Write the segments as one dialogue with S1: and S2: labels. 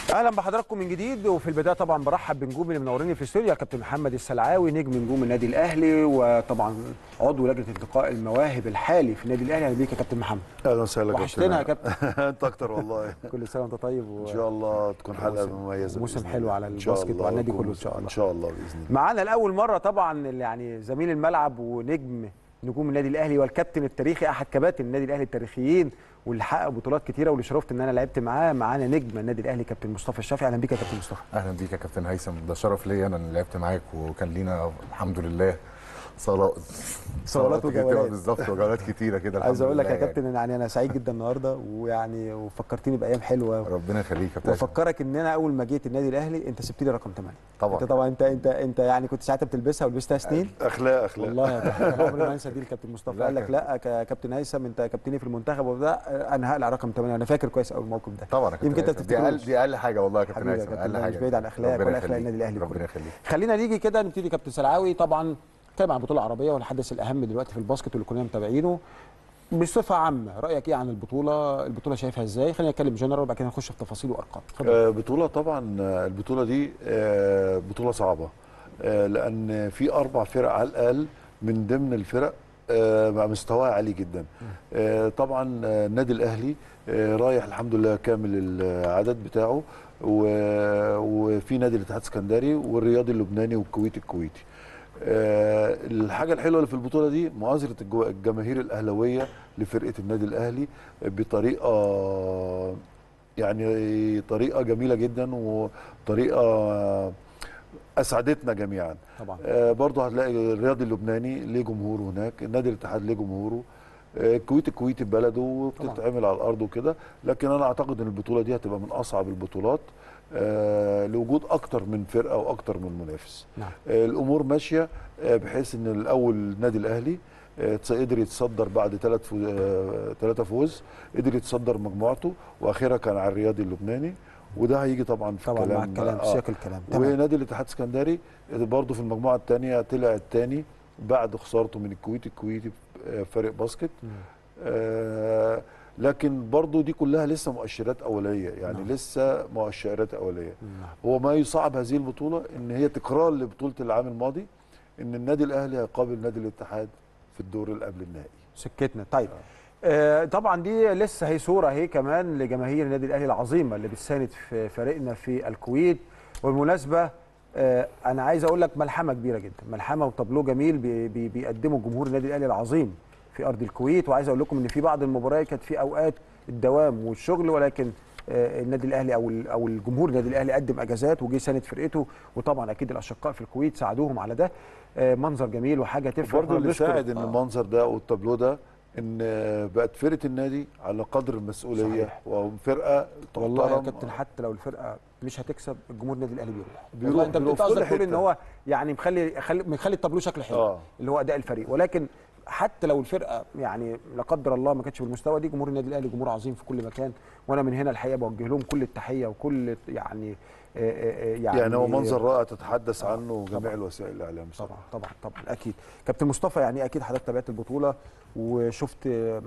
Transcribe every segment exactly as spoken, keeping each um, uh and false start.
S1: اهلا بحضراتكم من جديد. وفي البدايه طبعا برحب بنجوم اللي منوريني في الاستوديو، كابتن محمد السلعاوي نجم نجوم النادي الاهلي، وطبعا عضو لجنه انتقاء المواهب الحالي في النادي الاهلي. اهلا بيك يا كابتن محمد.
S2: اهلا وسهلا.
S1: وحشتنا يا كابتن.
S2: انت اكتر والله.
S1: كل سنه وانت طيب و...
S2: ان شاء الله تكون حلقه مميزه
S1: وموسم حلو على الباسكت وعلى النادي كله ان شاء الله.
S2: ان شاء الله باذن الله.
S1: معانا لاول مره طبعا يعني زميل الملعب ونجم نجوم النادي الاهلي والكابتن التاريخي، احد كباتن النادي الاهلي التاريخيين واللي حقق بطولات كتيره واللي شرفت ان انا لعبت معاه. معانا نجم النادي الاهلي كابتن مصطفى الشافعي. اهلا بيك يا كابتن مصطفى.
S3: اهلا بيك يا كابتن هيثم، ده شرف ليا انا اللي لعبت معاك، وكان لينا الحمد لله صالات
S1: صالات وجولات.
S3: بالظبط، وجولات كتيره كده.
S1: عايز اقول لك يا كابتن ان يعني انا سعيد جدا النهارده، ويعني وفكرتني بايام حلوه.
S3: ربنا يخليك يا كابتن.
S1: وافكرك ان انا اول ما جيت النادي الاهلي انت سبت لي رقم ثمانية.
S3: طبعا
S1: انت طبعا انت انت انت يعني كنت ساعتها بتلبسها ولبستها سنين.
S2: اخلاق اخلاق
S1: والله يا كابتن عمري ما انسى دي. الكابتن مصطفى قال لك لا يا كابتن هيثم انت كابتني في المنتخب وده، انا هقلع رقم ثمانية. انا فاكر كويس قوي الموقف ده.
S3: طبعا يا
S1: يمكن انت
S3: دي اقل دي اقل حاجه والله يا كابتن هيثم، اقل حاجه
S1: مش بعيد عن اخلاقك ولا اخلاق النادي الاهلي.
S3: ربنا يخليك.
S1: خلينا نيجي كده نبتدي. كابتن سلعاوي طبعا نتكلم عن البطوله العربيه والحدث الاهم دلوقتي في الباسكت واللي كلنا متابعينه بصفه عامه. رايك ايه عن البطوله؟ البطوله شايفها ازاي؟ خلينا نتكلم جنرال وبعد كده نخش في تفاصيل وارقام.
S2: آه بطوله طبعا. البطوله دي آه بطوله صعبه، آه لان في اربع فرق على الاقل من ضمن الفرق آه مستواها عالي جدا. آه طبعا آه النادي الاهلي آه رايح الحمد لله كامل العدد بتاعه، وفي نادي الاتحاد السكندري والرياضي اللبناني والكويتي الكويتي. أه الحاجه الحلوه اللي في البطوله دي مؤازره الجماهير الاهلاويه لفرقه النادي الاهلي بطريقه يعني طريقه جميله جدا، وطريقه اسعدتنا جميعا.
S1: طبعا
S2: أه برضه هتلاقي الرياضي اللبناني ليه جمهوره هناك، النادي الاتحاد ليه جمهوره، الكويت الكويتي ببلده وبتتعمل على الارض وكده. لكن انا اعتقد ان البطوله دي هتبقى من اصعب البطولات آه لوجود اكتر من فرقه واكتر من منافس.
S1: نعم.
S2: آه الامور ماشيه آه بحيث ان الاول النادي الاهلي آه قدر يتصدر بعد ثلاث فوز آه ثلاثه فوز، قدر يتصدر مجموعته، واخرها كان على الرياضي اللبناني، وده هيجي طبعا في
S1: طبعا
S2: الكلام
S1: مع الكلام
S2: آه
S1: سياق الكلام.
S2: ونادي الاتحاد السكندري برضه في المجموعه الثانيه طلع الثاني بعد خسارته من الكويت الكويتي فريق باسكت. آه لكن برضو دي كلها لسه مؤشرات اوليه، يعني نعم. لسه مؤشرات اوليه. نعم. هو ما يصعب هذه البطوله ان هي تكرار لبطوله العام الماضي، ان النادي الاهلي هيقابل نادي الاتحاد في الدور اللي قبل النهائي.
S1: سكتنا طيب. آه طبعا دي لسه هي صوره هي كمان لجماهير النادي الاهلي العظيمه اللي بتساند في فريقنا في الكويت. والمناسبه آه انا عايز اقول لك ملحمه كبيره جدا، ملحمه وطابلو جميل بي بي بيقدمه جمهور النادي الاهلي العظيم في ارض الكويت. وعايز اقول لكم ان في بعض المباريات كانت في اوقات الدوام والشغل، ولكن آه النادي الاهلي او او الجمهور النادي الاهلي قدم اجازات وجي ساند فرقته، وطبعا اكيد الاشقاء في الكويت ساعدوهم على ده. آه منظر جميل وحاجه تفرح.
S2: برضه اللي ساعد ان المنظر ده والطابلو ده ان بقت فرقه النادي على قدر المسؤوليه. صحيح. وفرقه
S1: والله يا كابتن حتى لو الفرقه مش هتكسب الجمهور النادي الاهلي بيروح.
S2: بيروح
S1: انت بتقصد تقول ان هو يعني مخلي مخلي الطابلو شكله حلو. آه. اللي هو اداء الفريق، ولكن حتى لو الفرقه يعني لا قدر الله ما كانتش بالمستوى دي، جمهور النادي الاهلي جمهور عظيم في كل مكان. وانا من هنا الحقيقه بوجه لهم كل التحيه وكل يعني
S2: يعني يعني هو منظر رائع تتحدث آه عنه جميع الوسائل الاعلام.
S1: طبعا طبعا طبعا اكيد. كابتن مصطفى يعني اكيد حضرتك تابعت البطوله وشفت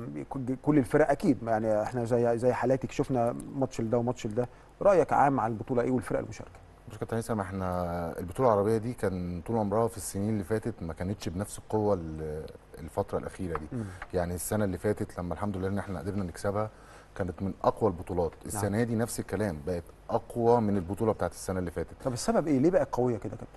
S1: كل الفرق اكيد، يعني احنا زي زي حالاتك شفنا ماتش لده وماتش لده. رايك عام على البطوله ايه والفرق المشاركه؟
S3: بص كابتن هيثم، احنا البطوله العربيه دي كان طول عمرها في السنين اللي فاتت ما كانتش بنفس القوه الفتره الاخيره دي. م. يعني السنه اللي فاتت لما الحمد لله ان احنا قدرنا نكسبها كانت من اقوى البطولات. السنه نعم. دي نفس الكلام، بقت اقوى من البطوله بتاعت السنه اللي فاتت.
S1: طب السبب ايه؟ ليه بقت قويه كده يا كابتن؟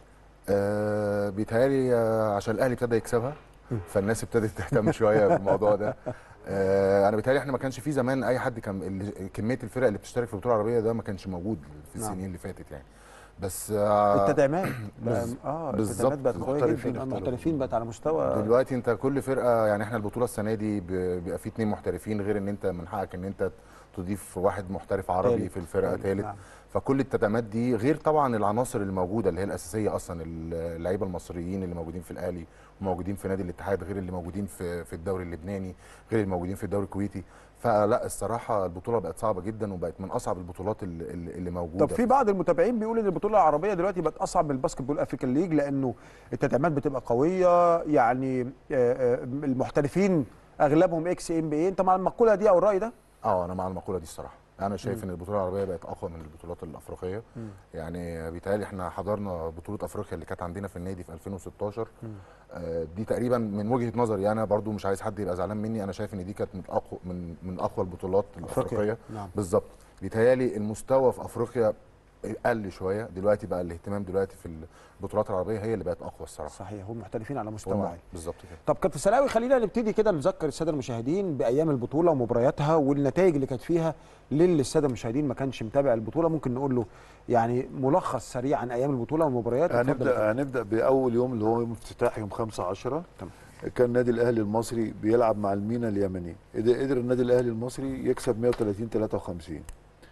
S3: آه بيتهيألي آه عشان الاهلي ابتدى يكسبها فالناس ابتدت تهتم شويه بالموضوع ده. آه انا بيتهيألي احنا ما كانش في زمان اي حد كان كميه الفرق اللي بتشترك في البطوله العربيه ده ما كانش موجود في السنين نعم. اللي فاتت يعني. بس
S1: آه التدعيمات
S3: اه
S1: التدعيمات بقت قويه جدا، المحترفين بقت على مستوى
S3: دلوقتي. انت كل فرقه يعني احنا البطوله السنه دي بيبقى في اثنين محترفين، غير ان انت من حقك ان انت تضيف واحد محترف عربي تالت. في الفرقه ثالث. نعم. فكل التدعيمات دي غير طبعا العناصر اللي موجوده اللي هي الاساسيه اصلا، اللعيبه المصريين اللي موجودين في الاهلي وموجودين في نادي الاتحاد، غير اللي موجودين في في الدوري اللبناني، غير اللي موجودين في الدوري الكويتي. فلا الصراحه البطوله بقت صعبه جدا وبقت من اصعب البطولات اللي, اللي موجوده.
S1: طب في بعض المتابعين بيقولوا ان البطوله العربيه دلوقتي بقت اصعب من الباسكت بول افريكان ليج، لانه التدعيمات بتبقى قويه، يعني المحترفين اغلبهم اكس ام بي اي. انت مع المقوله دي او الراي ده؟
S3: اه انا مع المقوله دي الصراحه. انا شايف ان البطوله العربيه بقت اقوى من البطولات الافريقيه.
S1: مم.
S3: يعني بيتهيألي احنا حضرنا بطوله افريقيا اللي كانت عندنا في النادي في ألفين وستاشر. آه دي تقريبا من وجهه نظري انا برضو، مش عايز حد يبقى زعلان مني، انا شايف ان دي كانت من اقوى من من اقوى البطولات الافريقيه.
S1: نعم.
S3: بالظبط. بيتهيألي المستوى في افريقيا قل شويه دلوقتي، بقى الاهتمام دلوقتي في البطولات العربيه هي اللي بقت اقوى الصراحه.
S1: صحيح، هم محترفين على مستوى عالي.
S3: بالظبط كده.
S1: طب كابتن سلاوي، خلينا نبتدي كده نذكر الساده المشاهدين بايام البطوله ومبارياتها والنتائج اللي كانت فيها. للي الساده المشاهدين ما كانش متابع البطوله، ممكن نقول له يعني ملخص سريع عن ايام البطوله والمباريات.
S2: هنبدا هنبدا باول يوم اللي هو يوم افتتاح يوم خمسة عشرة. كان النادي الاهلي المصري بيلعب مع المينا اليمني. قدر النادي الاهلي المصري يكسب مية وتلاتين تلاتة وخمسين.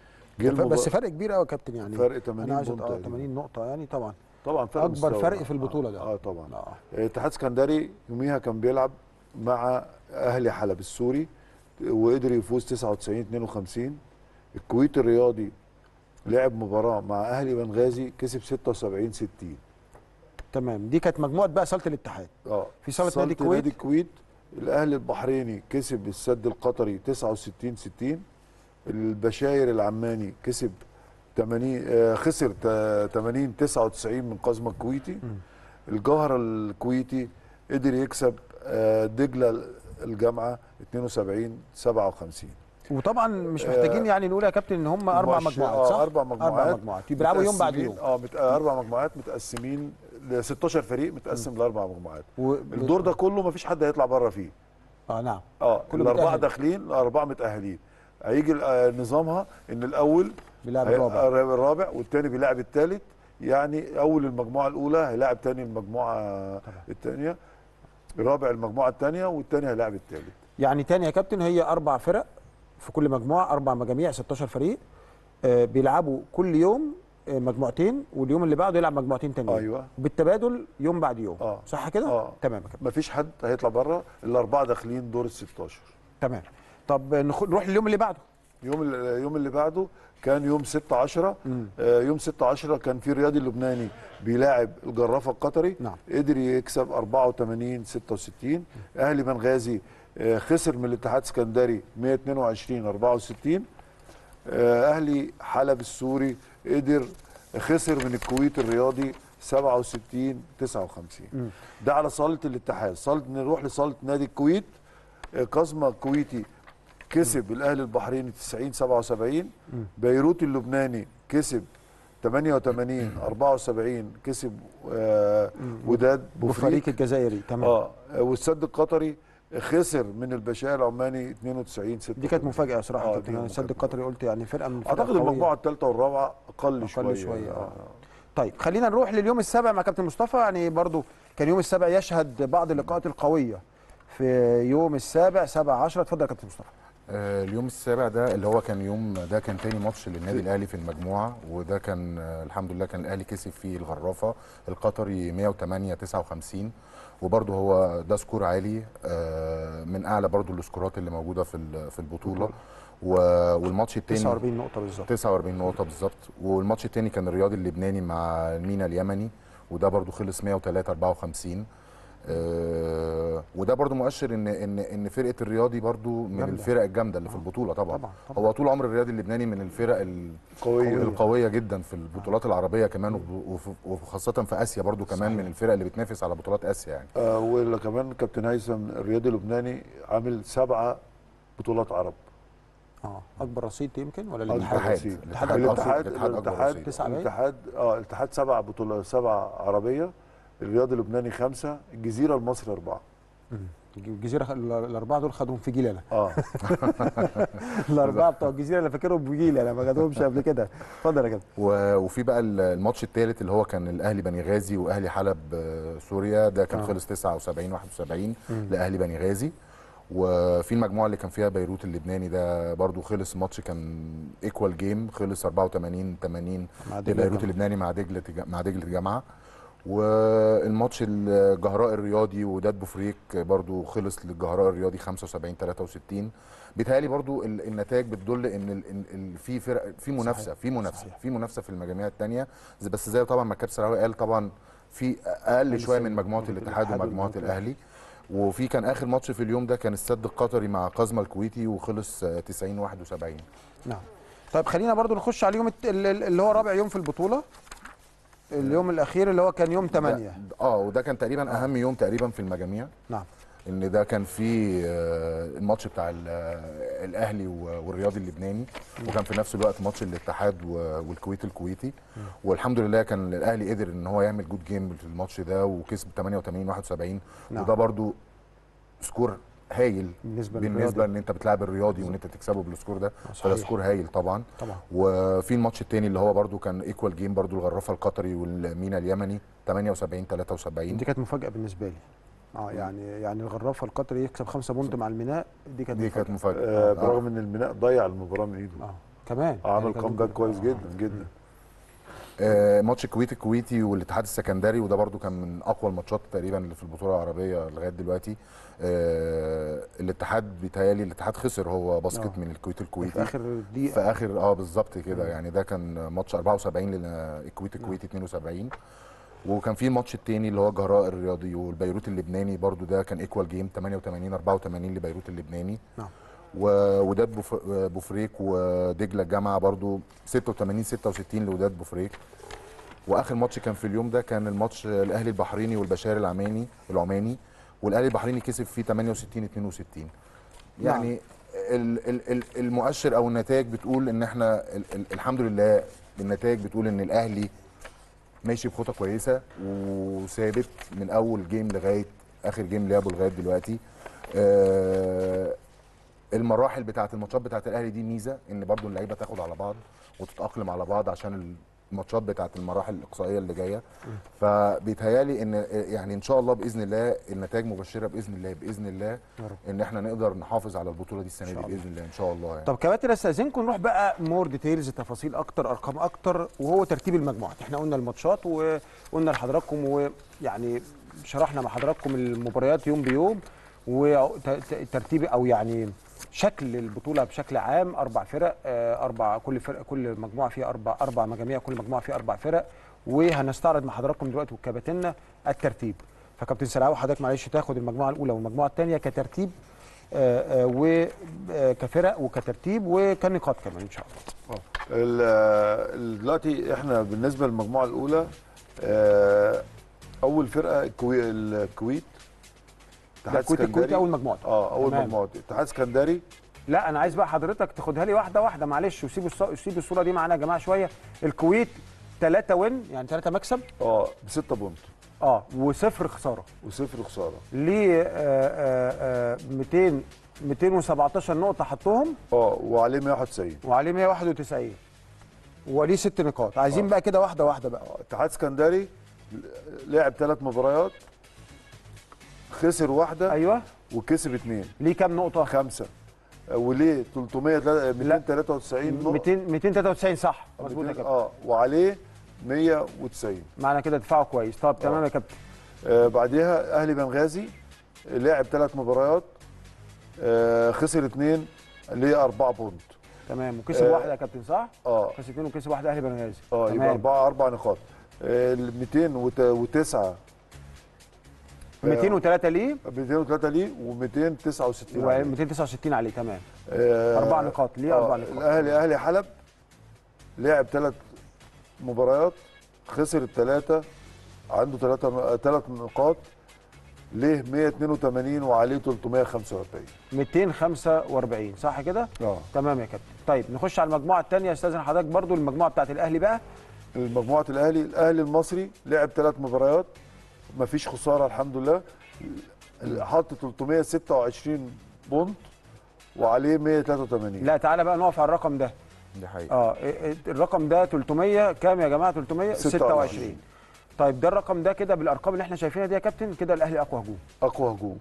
S1: بس فرق كبير قوي يا كابتن، يعني
S2: فرق تمانين
S1: نقطه. اه تمانين نقطه يعني طبعا
S2: طبعا فرق
S1: اكبر
S2: مستوى.
S1: فرق في البطوله ده.
S2: اه طبعا. اتحاد اسكندري يوميها كان بيلعب مع اهلي حلب السوري وقدر يفوز تسعة وتسعين اتنين وخمسين. الكويت الرياضي لعب مباراه مع اهلي بنغازي كسب ستة وسبعين ستين.
S1: تمام. دي كانت مجموعه بقى صاله الاتحاد.
S2: اه
S1: في صاله نادي الكويت
S2: نادي الكويت الاهلي البحريني كسب السد القطري تسعة وستين ستين. البشاير العماني كسب تمانين آه خسر تمانين تسعة وتسعين من قزمه الكويتي. م. الجوهره الكويتي قدر يكسب آه دجله الجامعه اتنين وسبعين سبعة وخمسين.
S1: وطبعا مش محتاجين آه يعني نقول يا كابتن ان هم اربع مجموعات، صح؟
S2: اه اربع مجموعات.
S1: اربع مجموعات بيلعبوا يوم بعد يوم.
S2: اه مت... اربع مجموعات متقسمين ل ستاشر فريق متقسم لاربع مجموعات. و... الدور ده كله ما فيش حد هيطلع بره فيه.
S1: اه نعم.
S2: اه الاربعه داخلين، الاربعه متاهلين. هيجي نظامها ان الاول
S1: بيلعب الرابع
S2: الرابع والثاني بيلعب الثالث. يعني اول المجموعه الاولى هيلاعب ثاني المجموعه الثانيه، الرابع المجموعه الثانيه، والثاني هيلاعب الثالث.
S1: يعني تاني يا كابتن هي اربع فرق في كل مجموعه، اربع مجاميع ستاشر فريق. آه بيلعبوا كل يوم آه مجموعتين، واليوم اللي بعده يلعب مجموعتين تانيين.
S2: ايوه
S1: بالتبادل يوم بعد يوم.
S2: آه.
S1: صح كده؟
S2: اه
S1: تمام يا كابتن.
S2: مفيش حد هيطلع بره، الاربعه داخلين دور ال ستاشر.
S1: تمام. طب نروح لليوم اللي بعده.
S2: يوم اليوم اللي بعده كان يوم ستة عشرة. آه يوم ستة عشرة كان في الرياضي اللبناني بيلاعب الجرافه القطري.
S1: نعم.
S2: قدر يكسب اربعة وتمانين ستة وستين. اهلي بنغازي آه خسر من الاتحاد السكندري مية اتنين وعشرين اربعة وستين. آه اهلي حلب السوري قدر خسر من الكويت الرياضي سبعة وستين تسعة وخمسين. م. ده على صاله الاتحاد. صاله نروح لصاله نادي الكويت. آه قزمه الكويتي كسب م. الاهلي البحريني تسعين سبعة وسبعين. م. بيروت اللبناني كسب تمانية وتمانين اربعة وسبعين. كسب آه وداد
S1: بوفريق الجزائري. تمام.
S2: اه والسد القطري خسر من البشاير العماني اتنين وتسعين ستة.
S1: دي كانت مفاجاه صراحه. آه يعني السد القطري قلت يعني فرقه من الفرق
S2: اعتقد المجموعه الثالثه والرابعه اقل, أقل شويه,
S1: شوية. آه. طيب خلينا نروح لليوم السابع مع كابتن مصطفى. يعني برضو كان يوم السابع يشهد بعض اللقاءات القويه. في يوم السابع سبعة عشرة اتفضل يا كابتن مصطفى.
S3: آه اليوم السابع ده اللي هو كان يوم ده كان تاني ماتش للنادي الاهلي في المجموعه، وده كان آه الحمد لله كان الاهلي كسب فيه الغرافه القطري مية وتمانية تسعة وخمسين، وبرده هو ده سكور عالي آه من اعلى برده السكورات اللي موجوده في في البطوله. والماتش الثاني
S1: تسعة واربعين نقطه بالظبط.
S3: تسعة واربعين نقطه بالظبط. والماتش الثاني كان الرياضي اللبناني مع المينا اليمني، وده برده خلص مية وتلاتة اربعة وخمسين. آه وده برضو مؤشر ان ان ان فرقه الرياضي برضو من جمدة. الفرق الجامده اللي في البطوله طبعا. طبعا, طبعا. هو طول عمر الرياضي اللبناني من الفرق القويه القويه جدا في البطولات العربيه كمان، وخاصه في اسيا برضو كمان. صحيح. من الفرق اللي بتنافس على بطولات اسيا يعني.
S2: آه ولا كمان كابتن هيثم الرياضي اللبناني عامل سبعه بطولات عرب.
S1: اه اكبر رصيد يمكن ولا
S2: الاتحاد؟ الاتحاد الاتحاد الاتحاد الاتحاد اه الاتحاد سبع بطولات سبع عربيه. الرياضي اللبناني خمسه، الجزيره المصري اربعه.
S1: الجزيره الاربعه دول خدوهم في جيل انا.
S2: اه
S1: الاربعه بتوع الجزيره انا فاكرهم بجيل انا ما خدهمش قبل كده. اتفضل يا كابتن.
S3: وفي بقى الماتش الثالث اللي هو كان الاهلي بني غازي واهلي حلب سوريا، ده كان آه. خلص تسعة وسبعين واحد وسبعين لاهلي بني غازي. وفي المجموعه اللي كان فيها بيروت اللبناني ده برضو خلص الماتش كان ايكوال جيم، خلص اربعة وتمانين تمانين بيروت اللبناني مع دجله مع دجله الجامعه. والماتش الجهراء الرياضي وداد بوفريق برضو خلص للجهراء الرياضي خمسة وسبعين تلاتة وستين. بيتهيألي برضو النتائج بتدل ان ال في فرق في منافسه في منافسه في منافسه في المجاميع الثانيه، بس زي طبعا ما كابتن سراوي قال طبعا في اقل شويه من مجموعه الاتحاد ومجموعه الاهلي. وفي كان اخر ماتش في اليوم ده كان السد القطري مع قزمه الكويتي وخلص تسعين واحد وسبعين.
S1: نعم. طيب خلينا برضو نخش على اليوم الت- ال- ال- اللي هو رابع يوم في البطوله، اليوم الاخير اللي هو كان يوم ثمانية.
S3: ده- اه وده كان تقريبا اهم يوم تقريبا في المجاميع،
S1: نعم.
S3: ان ده كان فيه آه، الماتش بتاع ال- آه، الاهلي و- والرياضي اللبناني، وكان في نفس الوقت ماتش الاتحاد و- والكويت الكويتي. والحمد لله كان الاهلي قدر ان هو يعمل جود جيم في الماتش ده وكسب ثمانية وثمانين واحد وسبعين.
S1: نعم.
S3: وده برضو سكور هايل
S1: بالنسبة
S3: بالنسبه
S1: للرياضي.
S3: ان انت بتلعب الرياضي وان انت تكسبه بالسكور ده، فده
S1: صحيح.
S3: سكور هايل طبعا.
S1: طبعا.
S3: وفي الماتش الثاني اللي هو برضو كان ايكوال جيم، برضو الغرافه القطري والمينا اليمني ثمانية وسبعين ثلاثة وسبعين.
S1: دي كانت مفاجاه بالنسبه لي. اه يعني يعني الغرافه القطري يكسب خمسة بونت مع الميناء، دي كانت
S3: دي كانت
S1: مفاجاه.
S3: مفاجاه.
S2: آه برغم ان الميناء ضيع المباراه من ايده.
S1: اه كمان
S2: عمل
S1: يعني كان
S2: كومباك
S1: ممكن-
S2: كويس
S1: آه.
S2: جدا جدا.
S3: آه، ماتش الكويت الكويتي والاتحاد السكندري، وده برضو كان من اقوى الماتشات تقريبا اللي في البطوله العربيه لغايه دلوقتي. آه، الاتحاد بيتهيألي الاتحاد خسر هو باسكت
S1: آه.
S3: من الكويت
S1: في
S3: الكويتي
S1: اخر
S3: في
S1: دقيقه.
S3: اخر اه بالظبط كده. يعني ده كان ماتش أربعة وسبعين للكويت الكويتي اثنين وسبعين. وكان في الماتش الثاني اللي هو جراء الرياضي والبيروت اللبناني، برضو ده كان ايكوال جيم ثمانية وثمانين أربعة وثمانين لبيروت اللبناني.
S1: نعم.
S3: و- وداد بوف- بوفريك ودجله الجامعه برضو ستة وثمانين ستة وستين لوداد بوفريك. واخر ماتش كان في اليوم ده كان الماتش الاهلي البحريني والبشاري العماني العماني، والاهلي البحريني كسب فيه ثمانية وستين اثنين وستين. يعني ال- ال- ال- المؤشر او النتائج بتقول ان احنا ال- ال- الحمد لله، النتائج بتقول ان الاهلي ماشي بخطه كويسه وثابت من اول جيم لغايه اخر جيم لعبه لغايه دلوقتي. آه، المراحل بتاعه الماتشات بتاعه الاهلي دي ميزه، ان برضو اللعيبه تاخد على بعض وتتاقلم على بعض عشان الماتشات بتاعه المراحل الاقصائيه اللي جايه. فبيتهيالي ان يعني ان شاء الله باذن الله النتائج مبشره باذن الله باذن الله
S1: يا رب.
S3: ان احنا نقدر نحافظ على البطوله دي السنه
S1: إن
S3: دي
S1: شاء الله.
S3: باذن الله ان شاء الله يعني.
S1: طب كباتن استاذنكم نروح بقى مور ديتيلز، تفاصيل اكتر، ارقام اكتر، وهو ترتيب المجموعات. احنا قلنا الماتشات وقلنا لحضراتكم ويعني شرحنا مع حضراتكم المباريات يوم بيوم وترتيب او يعني شكل البطوله بشكل عام. اربع فرق، آه، اربع كل فرقه كل مجموعه فيها اربع اربع مجاميع، كل مجموعه فيها اربع فرق. وهنستعرض مع حضراتكم دلوقتي وكباتننا الترتيب. فكابتن سلاوي حضرتك معلش تاخد المجموعه الاولى والمجموعه الثانيه كترتيب وكفرق وكترتيب وكنقاط كمان ان شاء الله.
S2: ال- ال- دلوقتي احنا بالنسبه للمجموعه الاولى، آه، اول فرقه الكوي- الكويت.
S1: ده الكويت الكويت اول مجموعه.
S2: اه اول
S1: تمام.
S2: مجموعه اتحاد اسكندري.
S1: لا انا عايز بقى حضرتك تاخدها لي واحده واحده معلش، وسيبوا الص- سيبوا الصوره دي معانا يا جماعه شويه. الكويت ثلاثة وين يعني ثلاثة مكسب،
S2: اه بستة بونت
S1: اه وصفر خساره.
S2: وصفر خساره.
S1: ليه آه، آه، مئتين مئتين وسبعتاشر نقطه حطهم
S2: اه وعليه مية وواحد وتسعين.
S1: وعليه مئة وواحد وتسعين وليه ست نقاط. عايزين
S2: آه.
S1: بقى كده واحده واحده بقى.
S2: آه، اتحاد اسكندري لعب ثلاث مباريات، خسر واحده
S1: ايوه
S2: وكسب اثنين،
S1: ليه كام نقطه؟
S2: خمسه. آه، وليه ثلاثمية مئتين وثلاثة وتسعين نقطه.
S1: مئتين مئتين وثلاثة وتسعين صح مظبوط يا كابتن.
S2: اه وعليه مية وتسعين.
S1: معنى كده دفاعه كويس. طب تمام
S2: آه.
S1: يا كابتن.
S2: آه بعديها اهلي بنغازي لعب ثلاث مباريات، آه خسر اثنين، ليه أربعة بونت.
S1: تمام وكسب
S2: آه.
S1: واحده يا كابتن صح؟
S2: اه
S1: كسب اثنين وكسب واحده اهلي بنغازي.
S2: اه يبقى
S1: تمام.
S2: أربعة أربع نقاط. آه ال مئتين وتسعة
S1: مئتين وثلاثة ليه
S2: مئتين وثلاثة ليه و269 عليه.
S1: و269 عليه. تمام.
S2: آه
S1: أربع نقاط ليه أربع
S2: آه
S1: نقاط.
S2: الاهلي اهلي حلب لعب ثلاث مباريات، خسر الثلاثه، عنده ثلاثه ثلاث نقاط، ليه مية واثنين وثمانين وعليه ثلاثمية وخمسة وأربعين.
S1: مئتين وخمسة وأربعين صح كده؟
S2: اه
S1: تمام يا كابتن. طيب نخش على المجموعه الثانيه. استاذن حضرتك برضو المجموعه بتاعت الاهلي بقى.
S2: مجموعه الاهلي، الاهلي المصري لعب ثلاث مباريات، مفيش خساره الحمد لله، حط ثلاثمية وستة وعشرين بونت وعليه مية وثلاثة وثمانين.
S1: لا تعالى بقى نقف على الرقم ده.
S3: دي حقيقه.
S1: اه إيه- إيه الرقم ده ثلاثمية كام يا جماعه؟ ثلاثمية وستة وعشرين. طيب ده الرقم ده كده بالارقام اللي احنا شايفينها دي يا كابتن كده الاهلي اقوى هجوم
S2: اقوى هجوم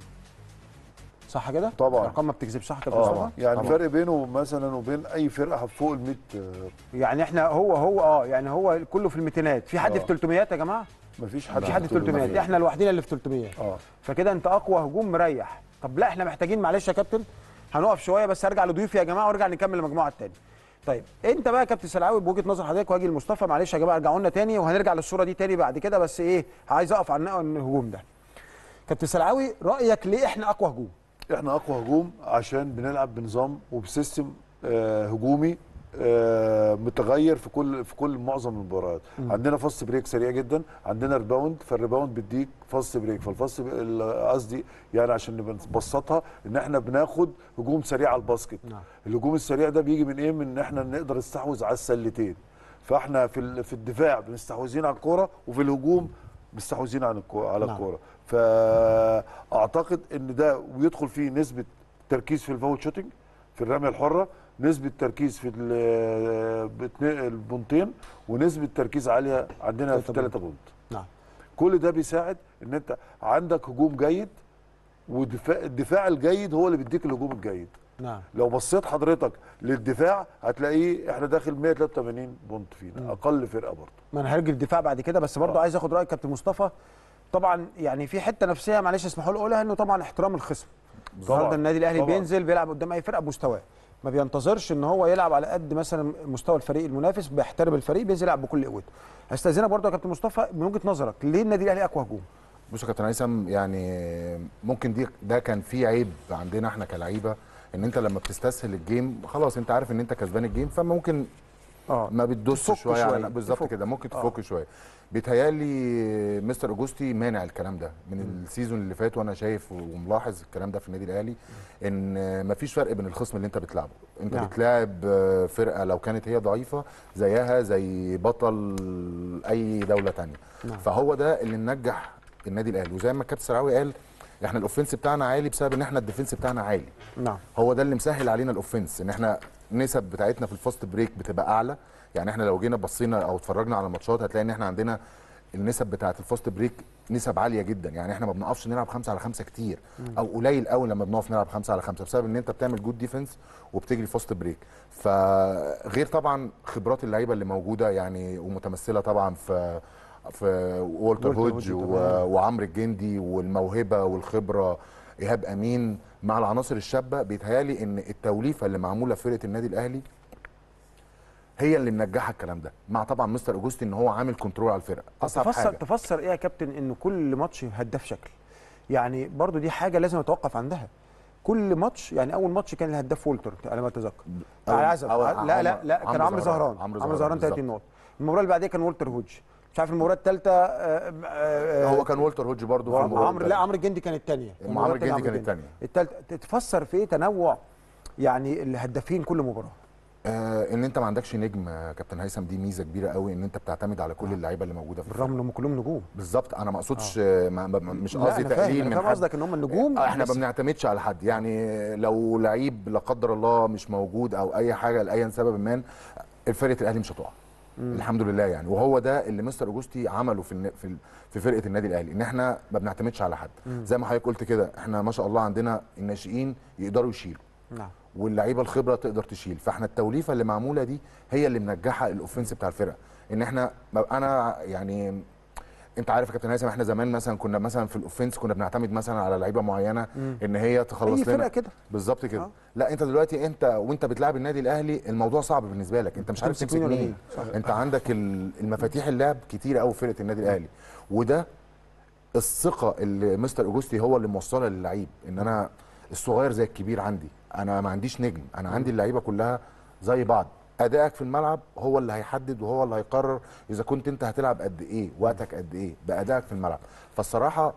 S1: صح كده؟
S2: طبعا.
S1: الارقام ما بتكذبش صح كده؟
S2: اه يعني
S1: طبعا.
S2: الفرق بينه مثلا وبين اي فرقه فوق ال مية.
S1: يعني احنا هو هو اه يعني هو كله في الميتينات. في حد
S2: آه.
S1: في ثلاثمية يا جماعه؟
S2: مفيش حد
S1: في حد في ثلاثمية. احنا الوحيدين اللي في ثلاثمية.
S2: اه
S1: فكده انت اقوى هجوم مريح. طب لا احنا محتاجين معلش يا كابتن هنقف شويه بس ارجع لضيوفي يا جماعه وارجع نكمل المجموعه الثانيه. طيب انت بقى يا كابتن سلعاوي بوجهه نظر حضرتك وهاجي لمصطفى معلش يا جماعه ارجعوا لنا تاني وهنرجع للصوره دي تاني بعد كده بس ايه عايز اقف على الهجوم ده. كابتن سلعاوي رايك ليه احنا اقوى هجوم؟
S2: احنا اقوى هجوم عشان بنلعب بنظام وبسيستم آه هجومي آه متغير في كل في كل معظم المباريات. عندنا فاست بريك سريع جدا، عندنا ريباوند، فالريباوند بيديك فاست بريك، فالفاست قصدي يعني عشان نبسطها ان احنا بناخد هجوم سريع على الباسكت. نعم. الهجوم السريع ده بيجي من ايه؟ من ان احنا نقدر نستحوذ على السلتين. فاحنا في في الدفاع بنستحوذين على الكوره، وفي الهجوم مستحوذين على الكوره على
S1: نعم.
S2: الكوره. فاعتقد ان ده ويدخل فيه نسبه تركيز في الفاول شوتنج في الرميه الحره، نسبه تركيز في البونتين، ونسبه تركيز عاليه عندنا في ثلاثة بونت.
S1: نعم.
S2: كل ده بيساعد ان انت عندك هجوم جيد، والدفاع الدفاع الجيد هو اللي بيديك الهجوم الجيد.
S1: نعم.
S2: لو بصيت حضرتك للدفاع هتلاقيه احنا داخل مية وتلاتة وتمانين بونت فينا، م. اقل فرقه برضه.
S1: ما انا هرجع الدفاع بعد كده، بس برضه آه. عايز اخد رايك كابتن مصطفى. طبعا يعني في حته نفسيه معلش اسمحوا لي اقولها، انه طبعا احترام الخصم. النهارده النادي الاهلي طبعًا. بينزل بيلعب قدام اي فرقه بمستواه، ما بينتظرش ان هو يلعب على قد مثلا مستوى الفريق المنافس، بيحترم الفريق، بينزل يلعب بكل قوته. استاذنك برضه يا كابتن مصطفى من وجهه نظرك، ليه النادي الاهلي اقوى هجوم؟
S3: بص يا كابتن هيثم، يعني ممكن دي ده كان في عيب عندنا احنا كلعيبه، ان انت لما بتستسهل الجيم خلاص انت عارف ان انت كسبان الجيم، فممكن اه ما بتدوسش شويه, شوية. بالظبط كده، ممكن تفك آه. شويه. بيتهيألي مستر اوجوستي مانع الكلام ده من م. السيزون اللي فات، وانا شايف وملاحظ الكلام ده في النادي الاهلي، ان مفيش فرق بين الخصم اللي انت بتلعبه. انت نعم. بتلاعب فرقه لو كانت هي ضعيفه زيها زي بطل اي دوله ثانيه. نعم. فهو ده اللي ننجح النادي الاهلي، وزي ما الكابتن سراوي قال احنا الاوفنس بتاعنا عالي بسبب ان احنا الديفنس بتاعنا عالي. نعم. هو ده اللي مسهل علينا الاوفنس، ان احنا النسب بتاعتنا في الفاست بريك بتبقى اعلى. يعني احنا لو جينا بصينا او اتفرجنا على الماتشات هتلاقي ان احنا عندنا النسب بتاعت الفاست بريك نسب عاليه جدا. يعني احنا ما بنقفش نلعب خمسة على خمسة كتير، او قليل قوي لما بنقف نلعب خمسة على خمسة، بسبب ان انت بتعمل جود ديفنس وبتجري فاست بريك. فغير طبعا خبرات اللعيبه اللي موجوده يعني، ومتمثله طبعا في في والتر هودج وعمرو الجندي، والموهبه والخبره ايهاب امين مع العناصر الشابه. بيتهيالي ان التوليفه اللي معموله في فرقه النادي الاهلي هي اللي منجحه الكلام ده، مع طبعا مستر اوجوستي ان هو عامل كنترول على الفرقه.
S1: اصعب تفسر حاجه تفسر ايه يا كابتن ان كل ماتش هداف شكل؟ يعني برضو دي حاجه لازم نتوقف عندها. كل ماتش، يعني اول ماتش كان الهداف وولتر على ما اتذكر، على عزب لا لا لا كان عمرو زهران، عمرو زهران ثلاثين نقطه. المباراه اللي بعديها كان وولتر هودج، مش عارف المباراه الثالثه
S3: هو كان وولتر هودج برضه في المباراه.
S1: عمرو لا عمرو الجندي كان الثانيه،
S3: عمرو الجندي كان الثانيه.
S1: الثالثه تتفسر في ايه تنوع يعني الهدافين كل مباراه؟
S3: آه ان انت ما عندكش نجم يا كابتن هيثم، دي ميزه كبيره قوي، ان انت بتعتمد على كل آه. اللعيبه اللي موجوده في
S1: بالرغم انهم كلهم نجوم.
S3: بالظبط، انا ما اقصدش آه. ما مش قصدي تقليل من
S1: حد، قصدك ان هم النجوم.
S3: آه احنا ما بنعتمدش على حد، يعني لو لعيب لا قدر الله مش موجود او اي حاجه لاي سبب ما، فرقه الاهلي مش هتقع الحمد لله يعني. وهو ده اللي مستر اوجوستي عمله في في في فرقه النادي الاهلي، ان احنا ما بنعتمدش على حد. مم. زي ما حضرتك قلت كده، احنا ما شاء الله عندنا الناشئين يقدروا يشيلوا، نعم، واللعيبه الخبره تقدر تشيل. فاحنا التوليفه اللي معموله دي هي اللي منجحه الاوفنس بتاع الفرقه. ان احنا انا يعني انت عارف يا كابتن هيثم، احنا زمان مثلا كنا مثلا في الاوفنس كنا بنعتمد مثلا على لعيبه معينه مم. ان هي تخلص
S1: لنا. اي فرقه كده
S3: بالظبط كده. آه. لا انت دلوقتي انت وانت بتلعب النادي الاهلي الموضوع صعب بالنسبه لك، انت مش عارف تمسك مين. انت عندك المفاتيح اللعب كتيره قوي في فرقه النادي الاهلي، وده الثقه اللي مستر اوجوستي هو اللي موصلها للعيب. ان انا الصغير زي الكبير عندي، انا ما عنديش نجم، انا عندي اللعيبه كلها زي بعض. ادائك في الملعب هو اللي هيحدد وهو اللي هيقرر اذا كنت انت هتلعب قد ايه، وقتك قد ايه بادائك في الملعب. فالصراحه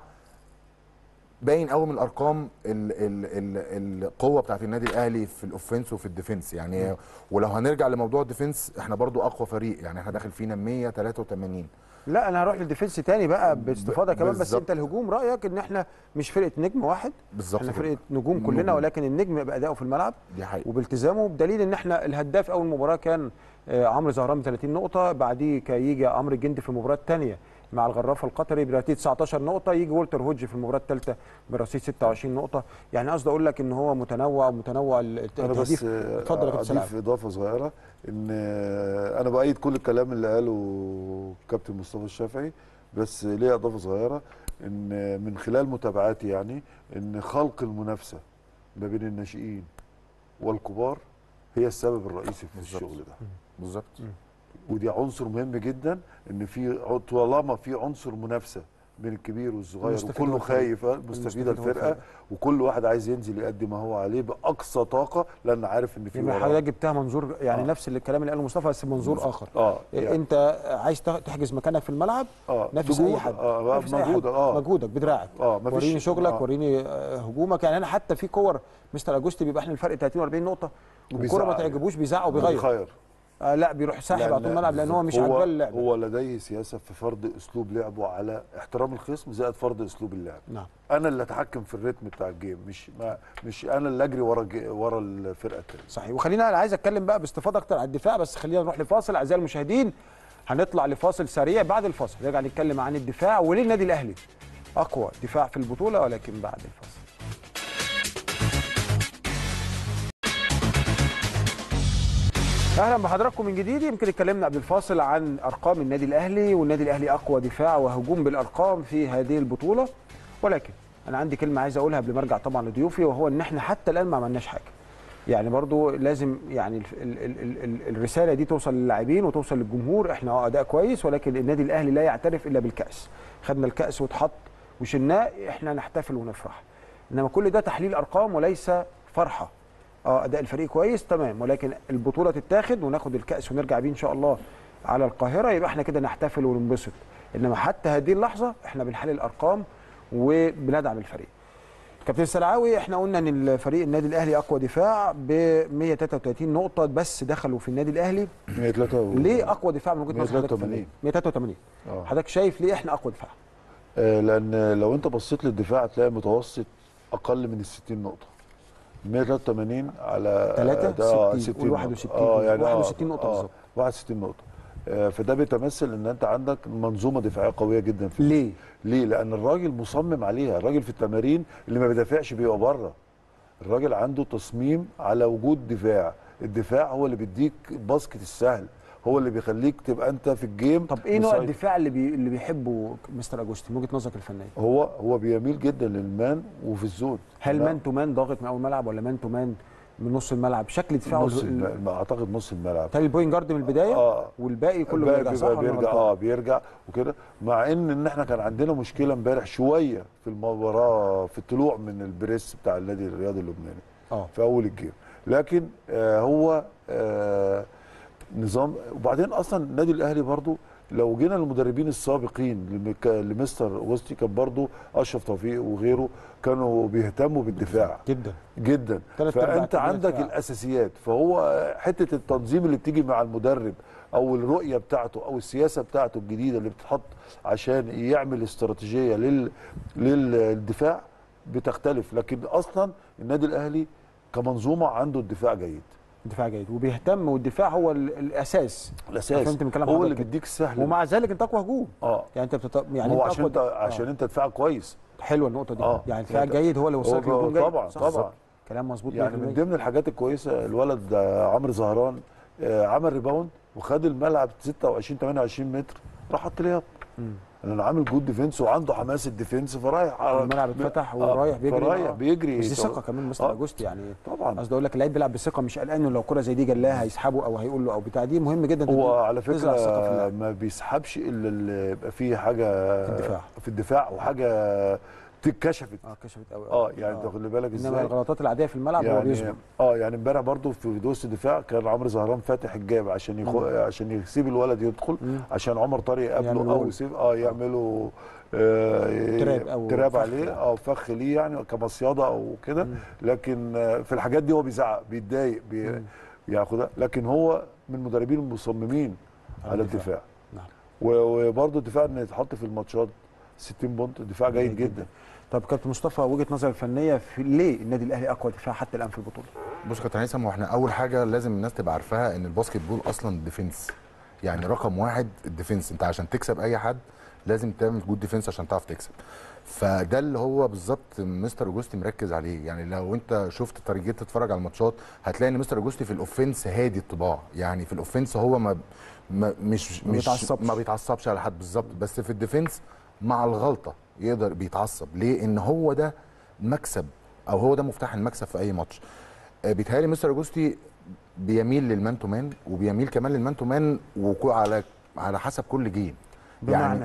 S3: باين قوي من الارقام ال ال ال القوه بتاعت النادي الاهلي في الاوفنس وفي الديفنس يعني. م. ولو هنرجع لموضوع الديفنس، احنا برضو اقوى فريق، يعني احنا داخل فينا مية وتلاتة وتمانين.
S1: لا انا هروح للديفنس تاني بقى باستفاضه كمان، بس انت الهجوم رايك ان احنا مش فرقه نجم واحد،
S3: بالظبط،
S1: احنا فرقه نجوم كلنا نجوم. ولكن النجم بادائه في الملعب
S3: دي حقيقة.
S1: وبالتزامه، بدليل ان احنا الهداف اول مباراه كان عمرو زهران ب ثلاثين نقطه، بعديه يجي عمرو الجندي في المباراه الثانيه مع الغرافه القطري برصيد تسعتاشر نقطه، يجي والتر هودج في المباراه الثالثه برصيد ستة وعشرين نقطه. يعني قصدي اقول لك ان هو متنوع ومتنوع
S2: التهديف. اتفضل يا كابتن. اضيف اضافه صغيره، ان انا بايد كل الكلام اللي قاله كابتن مصطفى الشافعي، بس ليه اضافه صغيره، ان من خلال متابعاتي يعني ان خلق المنافسه ما بين الناشئين والكبار هي السبب الرئيسي في بالزبط. الشغل ده
S3: بالظبط.
S2: ودي عنصر مهم جدا، ان في طالما في عنصر منافسه بين الكبير والصغير
S1: مستفيد
S2: وكله
S1: الفريق.
S2: خايف، آه،
S1: المستفيد
S2: مستفيده
S1: هو
S2: الفرقه،
S1: الفريق.
S2: وكل واحد عايز ينزل يقدم ما هو عليه باقصى طاقه، لان عارف ان في
S1: يبقى
S2: وراه.
S1: حضرتك جبتها منظور يعني
S2: آه.
S1: نفس الكلام اللي قاله مصطفى بس منظور اخر.
S2: اه
S1: إيه،
S2: يعني
S1: انت عايز تح- تحجز مكانك في الملعب،
S2: اه
S1: نافس
S2: تجود،
S1: اي حد،
S2: اه
S1: نافس أي حد.
S2: مجهودك، اه
S1: مجهودك بدراعك،
S2: اه مفيش
S1: وريني شغلك،
S2: آه.
S1: وريني آه، هجومك. يعني انا حتى في كور مستر اجوستي بيبقى احنا الفرق ثلاثين واربعين نقطه، والكوره ما
S2: وبيزعق
S1: تعجبوش بيزعق وبيغير.
S2: بيخير.
S1: آه لا بيروح ساحب على طول الملعب لان هو مش
S2: هو
S1: عاجباه اللعبه.
S2: هو لديه سياسه في فرض اسلوب لعبه على احترام الخصم زائد فرض اسلوب اللعب.
S1: نعم.
S2: انا اللي اتحكم في الريتم بتاع الجيم، مش ما مش انا اللي اجري ورا الج- ورا الفرقه الثانيه.
S1: صحيح. وخلينا انا عايز اتكلم بقى باستفاضه اكتر على الدفاع، بس خلينا نروح لفاصل اعزائي المشاهدين. هنطلع لفاصل سريع، بعد الفاصل نرجع نتكلم عن الدفاع وليه النادي الاهلي اقوى دفاع في البطوله، ولكن بعد الفاصل. اهلا بحضراتكم من جديد. يمكن اتكلمنا قبل الفاصل عن ارقام النادي الاهلي، والنادي الاهلي اقوى دفاع وهجوم بالارقام في هذه البطوله، ولكن انا عندي كلمه عايز اقولها قبل ما ارجع طبعا لضيوفي، وهو ان احنا حتى الان ما عملناش حاجه. يعني برضو لازم يعني ال ال ال ال ال الرساله دي توصل للاعبين وتوصل للجمهور. احنا اه اداء كويس، ولكن النادي الاهلي لا يعترف الا بالكاس. خدنا الكاس واتحط وشلناه، احنا نحتفل ونفرح، انما كل ده تحليل ارقام وليس فرحه. اه اداء الفريق كويس تمام، ولكن البطوله تتاخد وناخد الكاس ونرجع بيه ان شاء الله على القاهره، يبقى احنا كده نحتفل وننبسط. انما حتى هذه اللحظه احنا بنحلل ارقام وبندعم الفريق. كابتن سلعاوي، احنا قلنا ان الفريق النادي الاهلي اقوى دفاع ب مية وتلاتة وتلاتين نقطه بس دخلوا في النادي الاهلي.
S2: مية وتلاتة و...
S1: ليه اقوى دفاع من وجهه نظر حضرتك؟
S2: مية وتلاتة وتمانين.
S1: مية وتلاتة وتمانين.
S2: آه.
S1: حضرتك شايف ليه احنا اقوى دفاع؟
S2: آه لان لو انت بصيت للدفاع هتلاقي متوسط اقل من ال ستين نقطه. مية وتلاتة وتمانين على
S1: تلاتة
S2: ستين
S1: قول واحد وستين
S2: اه يعني
S1: واحد وستين نقطه
S2: آه
S1: بالظبط.
S2: واحد وستين نقطه. آه فده بيتمثل ان انت عندك منظومه دفاعيه قويه جدا في
S1: ليه؟
S2: ليه؟ لان الراجل مصمم عليها. الراجل في التمارين اللي ما بيدافعش بيبقى بره. الراجل عنده تصميم على وجود دفاع. الدفاع هو اللي بيديك الباسكت السهل، هو اللي بيخليك تبقى انت في الجيم.
S1: طب ايه نوع
S2: مسيطر.
S1: الدفاع اللي بي... اللي بيحبه مستر اجوستي من وجهه نظرك الفنيه؟
S2: هو هو بيميل جدا للمان وفي الزون.
S1: هل
S2: لا.
S1: مان تو مان ضاغط من اول الملعب ولا مان تو مان من نص الملعب؟ شكل دفاعه
S2: نص
S1: ال-
S2: الم... اعتقد نص الملعب.
S1: تاني البوينت جارد من البدايه
S2: اه
S1: والباقي كله
S2: الباقي
S1: بيرجع، صح
S2: بيبقى
S1: ولا
S2: بيرجع
S1: غلطان؟
S2: اه بيرجع وكده. مع ان ان احنا كان عندنا مشكله امبارح شويه في المباراه في الطلوع من البريس بتاع النادي الرياضي اللبناني
S1: اه
S2: في اول الجيم، لكن آه هو آه نظام. وبعدين اصلا النادي الاهلي برضو لو جينا للمدربين السابقين لمك- لمستر اوغستي كان برضو اشرف توفيق وغيره كانوا بيهتموا بالدفاع
S1: جدا
S2: جدا.
S1: تلات أرباع
S2: فانت
S1: التمريرات
S2: عندك
S1: دفاع.
S2: الاساسيات. فهو حته التنظيم اللي بتيجي مع المدرب او الرؤيه بتاعته او السياسه بتاعته الجديده اللي بتتحط عشان يعمل استراتيجيه لل للدفاع بتختلف. لكن اصلا النادي الاهلي كمنظومه عنده الدفاع جيد.
S1: دفاع جيد وبيهتم، والدفاع هو ال- الاساس.
S2: الاساس
S1: فهمت من كلام
S2: هو
S1: حضرتك
S2: اللي
S1: كده.
S2: بيديك السهل.
S1: ومع ذلك انت اقوى هجوم.
S2: اه
S1: يعني انت بتط... يعني
S2: هو
S1: انت
S2: عشان
S1: أقوى
S2: انت
S1: د-
S2: عشان
S1: آه.
S2: انت دفاع كويس.
S1: حلوه النقطه دي.
S2: اه
S1: يعني الدفاع
S2: يعني
S1: الجيد هو اللي وصلك
S2: هو-
S1: للهجوم جيد.
S2: طبعا
S1: صح
S2: طبعا
S1: صح. كلام مظبوط
S2: يعني
S1: مية في
S2: من
S1: المية.
S2: ضمن الحاجات الكويسه الولد ده عمرو زهران آه، عمل ريباوند وخد الملعب ستة وعشرين تمنية وعشرين متر راح حط ليها. انا عامل جود ديفنس وعنده حماس الديفنس فرايح
S1: الملعب اتفتح ورايح بيجري.
S2: فرايح
S1: آه.
S2: بيجري.
S1: بس دي ثقه كمان مستر
S2: آه.
S1: اجوستي يعني.
S2: طبعا
S1: قصدي اقول لك اللعيب بيلعب بثقه، مش قلقان انه لو كره زي دي جلاها هيسحبه او هيقول له او بتاع. دي مهم جدا.
S2: هو على
S1: تزرع الثقة في
S2: فكره
S1: اللاعب.
S2: ما بيسحبش الا اللي يبقى فيه حاجه
S1: في الدفاع.
S2: في الدفاع وحاجه اتكشفت.
S1: اه كشفت قوي.
S2: اه يعني انت خلي بالك ازاي.
S1: انما الغلطات العاديه في الملعب هو
S2: يعني
S1: بيظهر.
S2: اه يعني امبارح برضو في دوس الدفاع كان عمرو زهران فاتح الجاب عشان يخو... عشان يسيب الولد يدخل
S1: مم.
S2: عشان عمر طارق يقابله
S1: يعمل
S2: او
S1: وول.
S2: يسيب اه يعملوا آه
S1: تراب أو
S2: تراب
S1: فخ
S2: عليه
S1: يعني.
S2: او فخ ليه يعني كمصيده او كده. لكن آه في الحاجات دي هو بيزعق بيتضايق بي... ياخدها. لكن هو من المدربين المصممين على الدفاع.
S1: نعم.
S2: و- وبرضه الدفاع ان يتحط في الماتشات ستين بونت دفاع جيد جدا.
S1: طب كابتن مصطفى، وجهه نظر الفنيه في ليه النادي الاهلي اقوى دفاع حتى الان في البطوله؟
S3: بص يا كابتن هيثم، هو احنا اول حاجه لازم الناس تبقى عارفاها ان الباسكت بول اصلا ديفنس. يعني رقم واحد الديفنس. انت عشان تكسب اي حد لازم تعمل جود ديفنس عشان تعرف تكسب. فده اللي هو بالظبط مستر اوجوستي مركز عليه. يعني لو انت شفت طريقه تتفرج على الماتشات هتلاقي ان مستر اوجوستي في الاوفنس هادي الطباع. يعني في الاوفنس هو ما, ما مش
S1: ما
S3: مش
S1: بيتعصبش.
S3: ما بيتعصبش على حد بالظبط. بس في الديفنس مع الغلطه يقدر بيتعصب. ليه؟ ان هو ده مكسب او هو ده مفتاح المكسب في اي ماتش. آه، بيتهيألي مستر اوجوستي بيميل للمان تو مان وبيميل كمان للمان تو مان وعلى على حسب كل جيم.
S1: بمعنى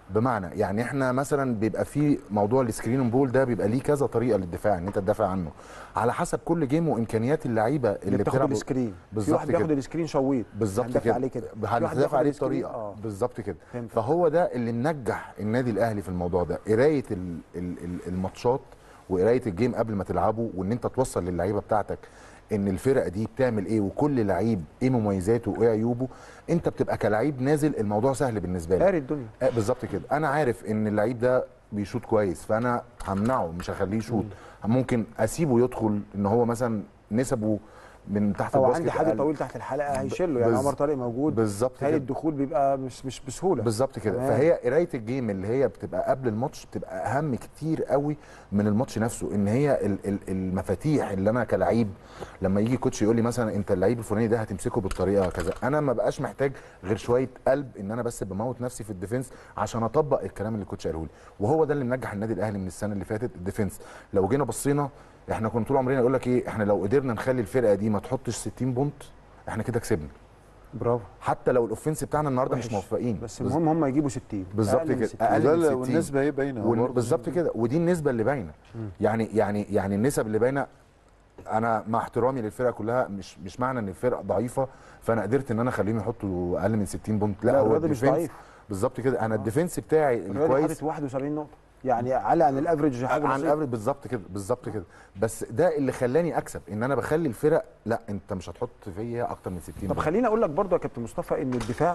S3: بمعنى يعني احنا مثلا بيبقى في موضوع السكرين بول ده بيبقى ليه كذا طريقه للدفاع ان انت تدافع عنه على حسب كل جيم وامكانيات اللعيبه اللي,
S1: اللي بتاخد
S3: بتلعب
S1: السكرين. في
S3: بالظبط
S1: واحد بياخد
S3: كده.
S1: السكرين شويط
S3: بالظبط كده
S1: عليه كده
S3: هندافع عليه بطريقه آه. بالظبط كده.
S1: فهمت.
S3: فهو ده اللي منجح النادي الاهلي في الموضوع ده، قرايه ال- ال- ال- الماتشات وقرايه الجيم قبل ما تلعبه، وان انت توصل للعيبه بتاعتك ان الفرقه دي بتعمل ايه وكل لعيب ايه مميزاته وايه عيوبه. انت بتبقى كلاعب نازل الموضوع سهل بالنسبه لك.
S1: قاري الدنيا.
S3: آه بالظبط كده. انا عارف ان اللعيب ده بيشوط كويس فانا همنعه مش هخليه يشوط. ممكن اسيبه يدخل ان هو مثلا نسبه من تحت
S1: او
S3: الباسكت
S1: عندي حد
S3: أقل.
S1: طويل تحت الحلقه هيشله، يعني
S3: بز-
S1: عمر طارق موجود
S3: بالظبط
S1: هاي
S3: كده.
S1: الدخول بيبقى مش مش بسهوله.
S3: بالظبط كده.
S1: تمام.
S3: فهي قرايه الجيم اللي هي بتبقى قبل الماتش بتبقى اهم كتير قوي من الماتش نفسه. ان هي ال- ال- المفاتيح اللي انا كلاعب لما يجي كوتش يقول لي مثلا انت اللعيب الفلاني ده هتمسكه بالطريقه كذا، انا ما بقاش محتاج غير شويه قلب ان انا بس بموت نفسي في الديفنس عشان اطبق الكلام اللي الكوتش قاله لي. وهو ده اللي منجح النادي الاهلي من السنه اللي فاتت، الديفنس. لو جينا بصينا احنا كنا طول عمرنا يقول لك ايه، احنا لو قدرنا نخلي الفرقه دي ما تحطش ستين بونت احنا كده كسبنا.
S1: برافو.
S3: حتى لو الاوفنس بتاعنا النهارده
S1: وحش.
S3: مش موفقين،
S1: بس المهم هم يجيبوا ستين
S3: بالظبط
S1: أقل من
S3: كده.
S1: ستين.
S3: اقل
S2: وده
S3: من
S2: اللي-
S3: ستين.
S2: والنسبه هي باينه
S3: ون-
S2: برضه.
S3: بالظبط كده. ودي النسبه اللي باينه. يعني يعني يعني النسب اللي باينه. انا مع احترامي للفرقه كلها مش مش معنى ان الفرقه ضعيفه فانا قدرت ان انا اخليهم يحطوا اقل من ستين بونت. لا,
S1: لا،
S3: هو
S1: الرياضي مش
S3: الديفنس
S1: ضعيف.
S3: بالظبط كده. انا الديفنس بتاعي
S1: الرياضي
S3: الكويس
S1: حاطط واحد وسبعين نقطه، يعني اعلى عن الافريج حاجه
S3: عن
S1: بسيطة.
S3: الافريج. بالظبط كده بالظبط كده. بس ده اللي خلاني اكسب، ان انا بخلي الفرق لا انت مش هتحط فيا اكتر من ستين
S1: طب
S3: بونت.
S1: خليني اقول لك برضو يا كابتن مصطفى ان الدفاع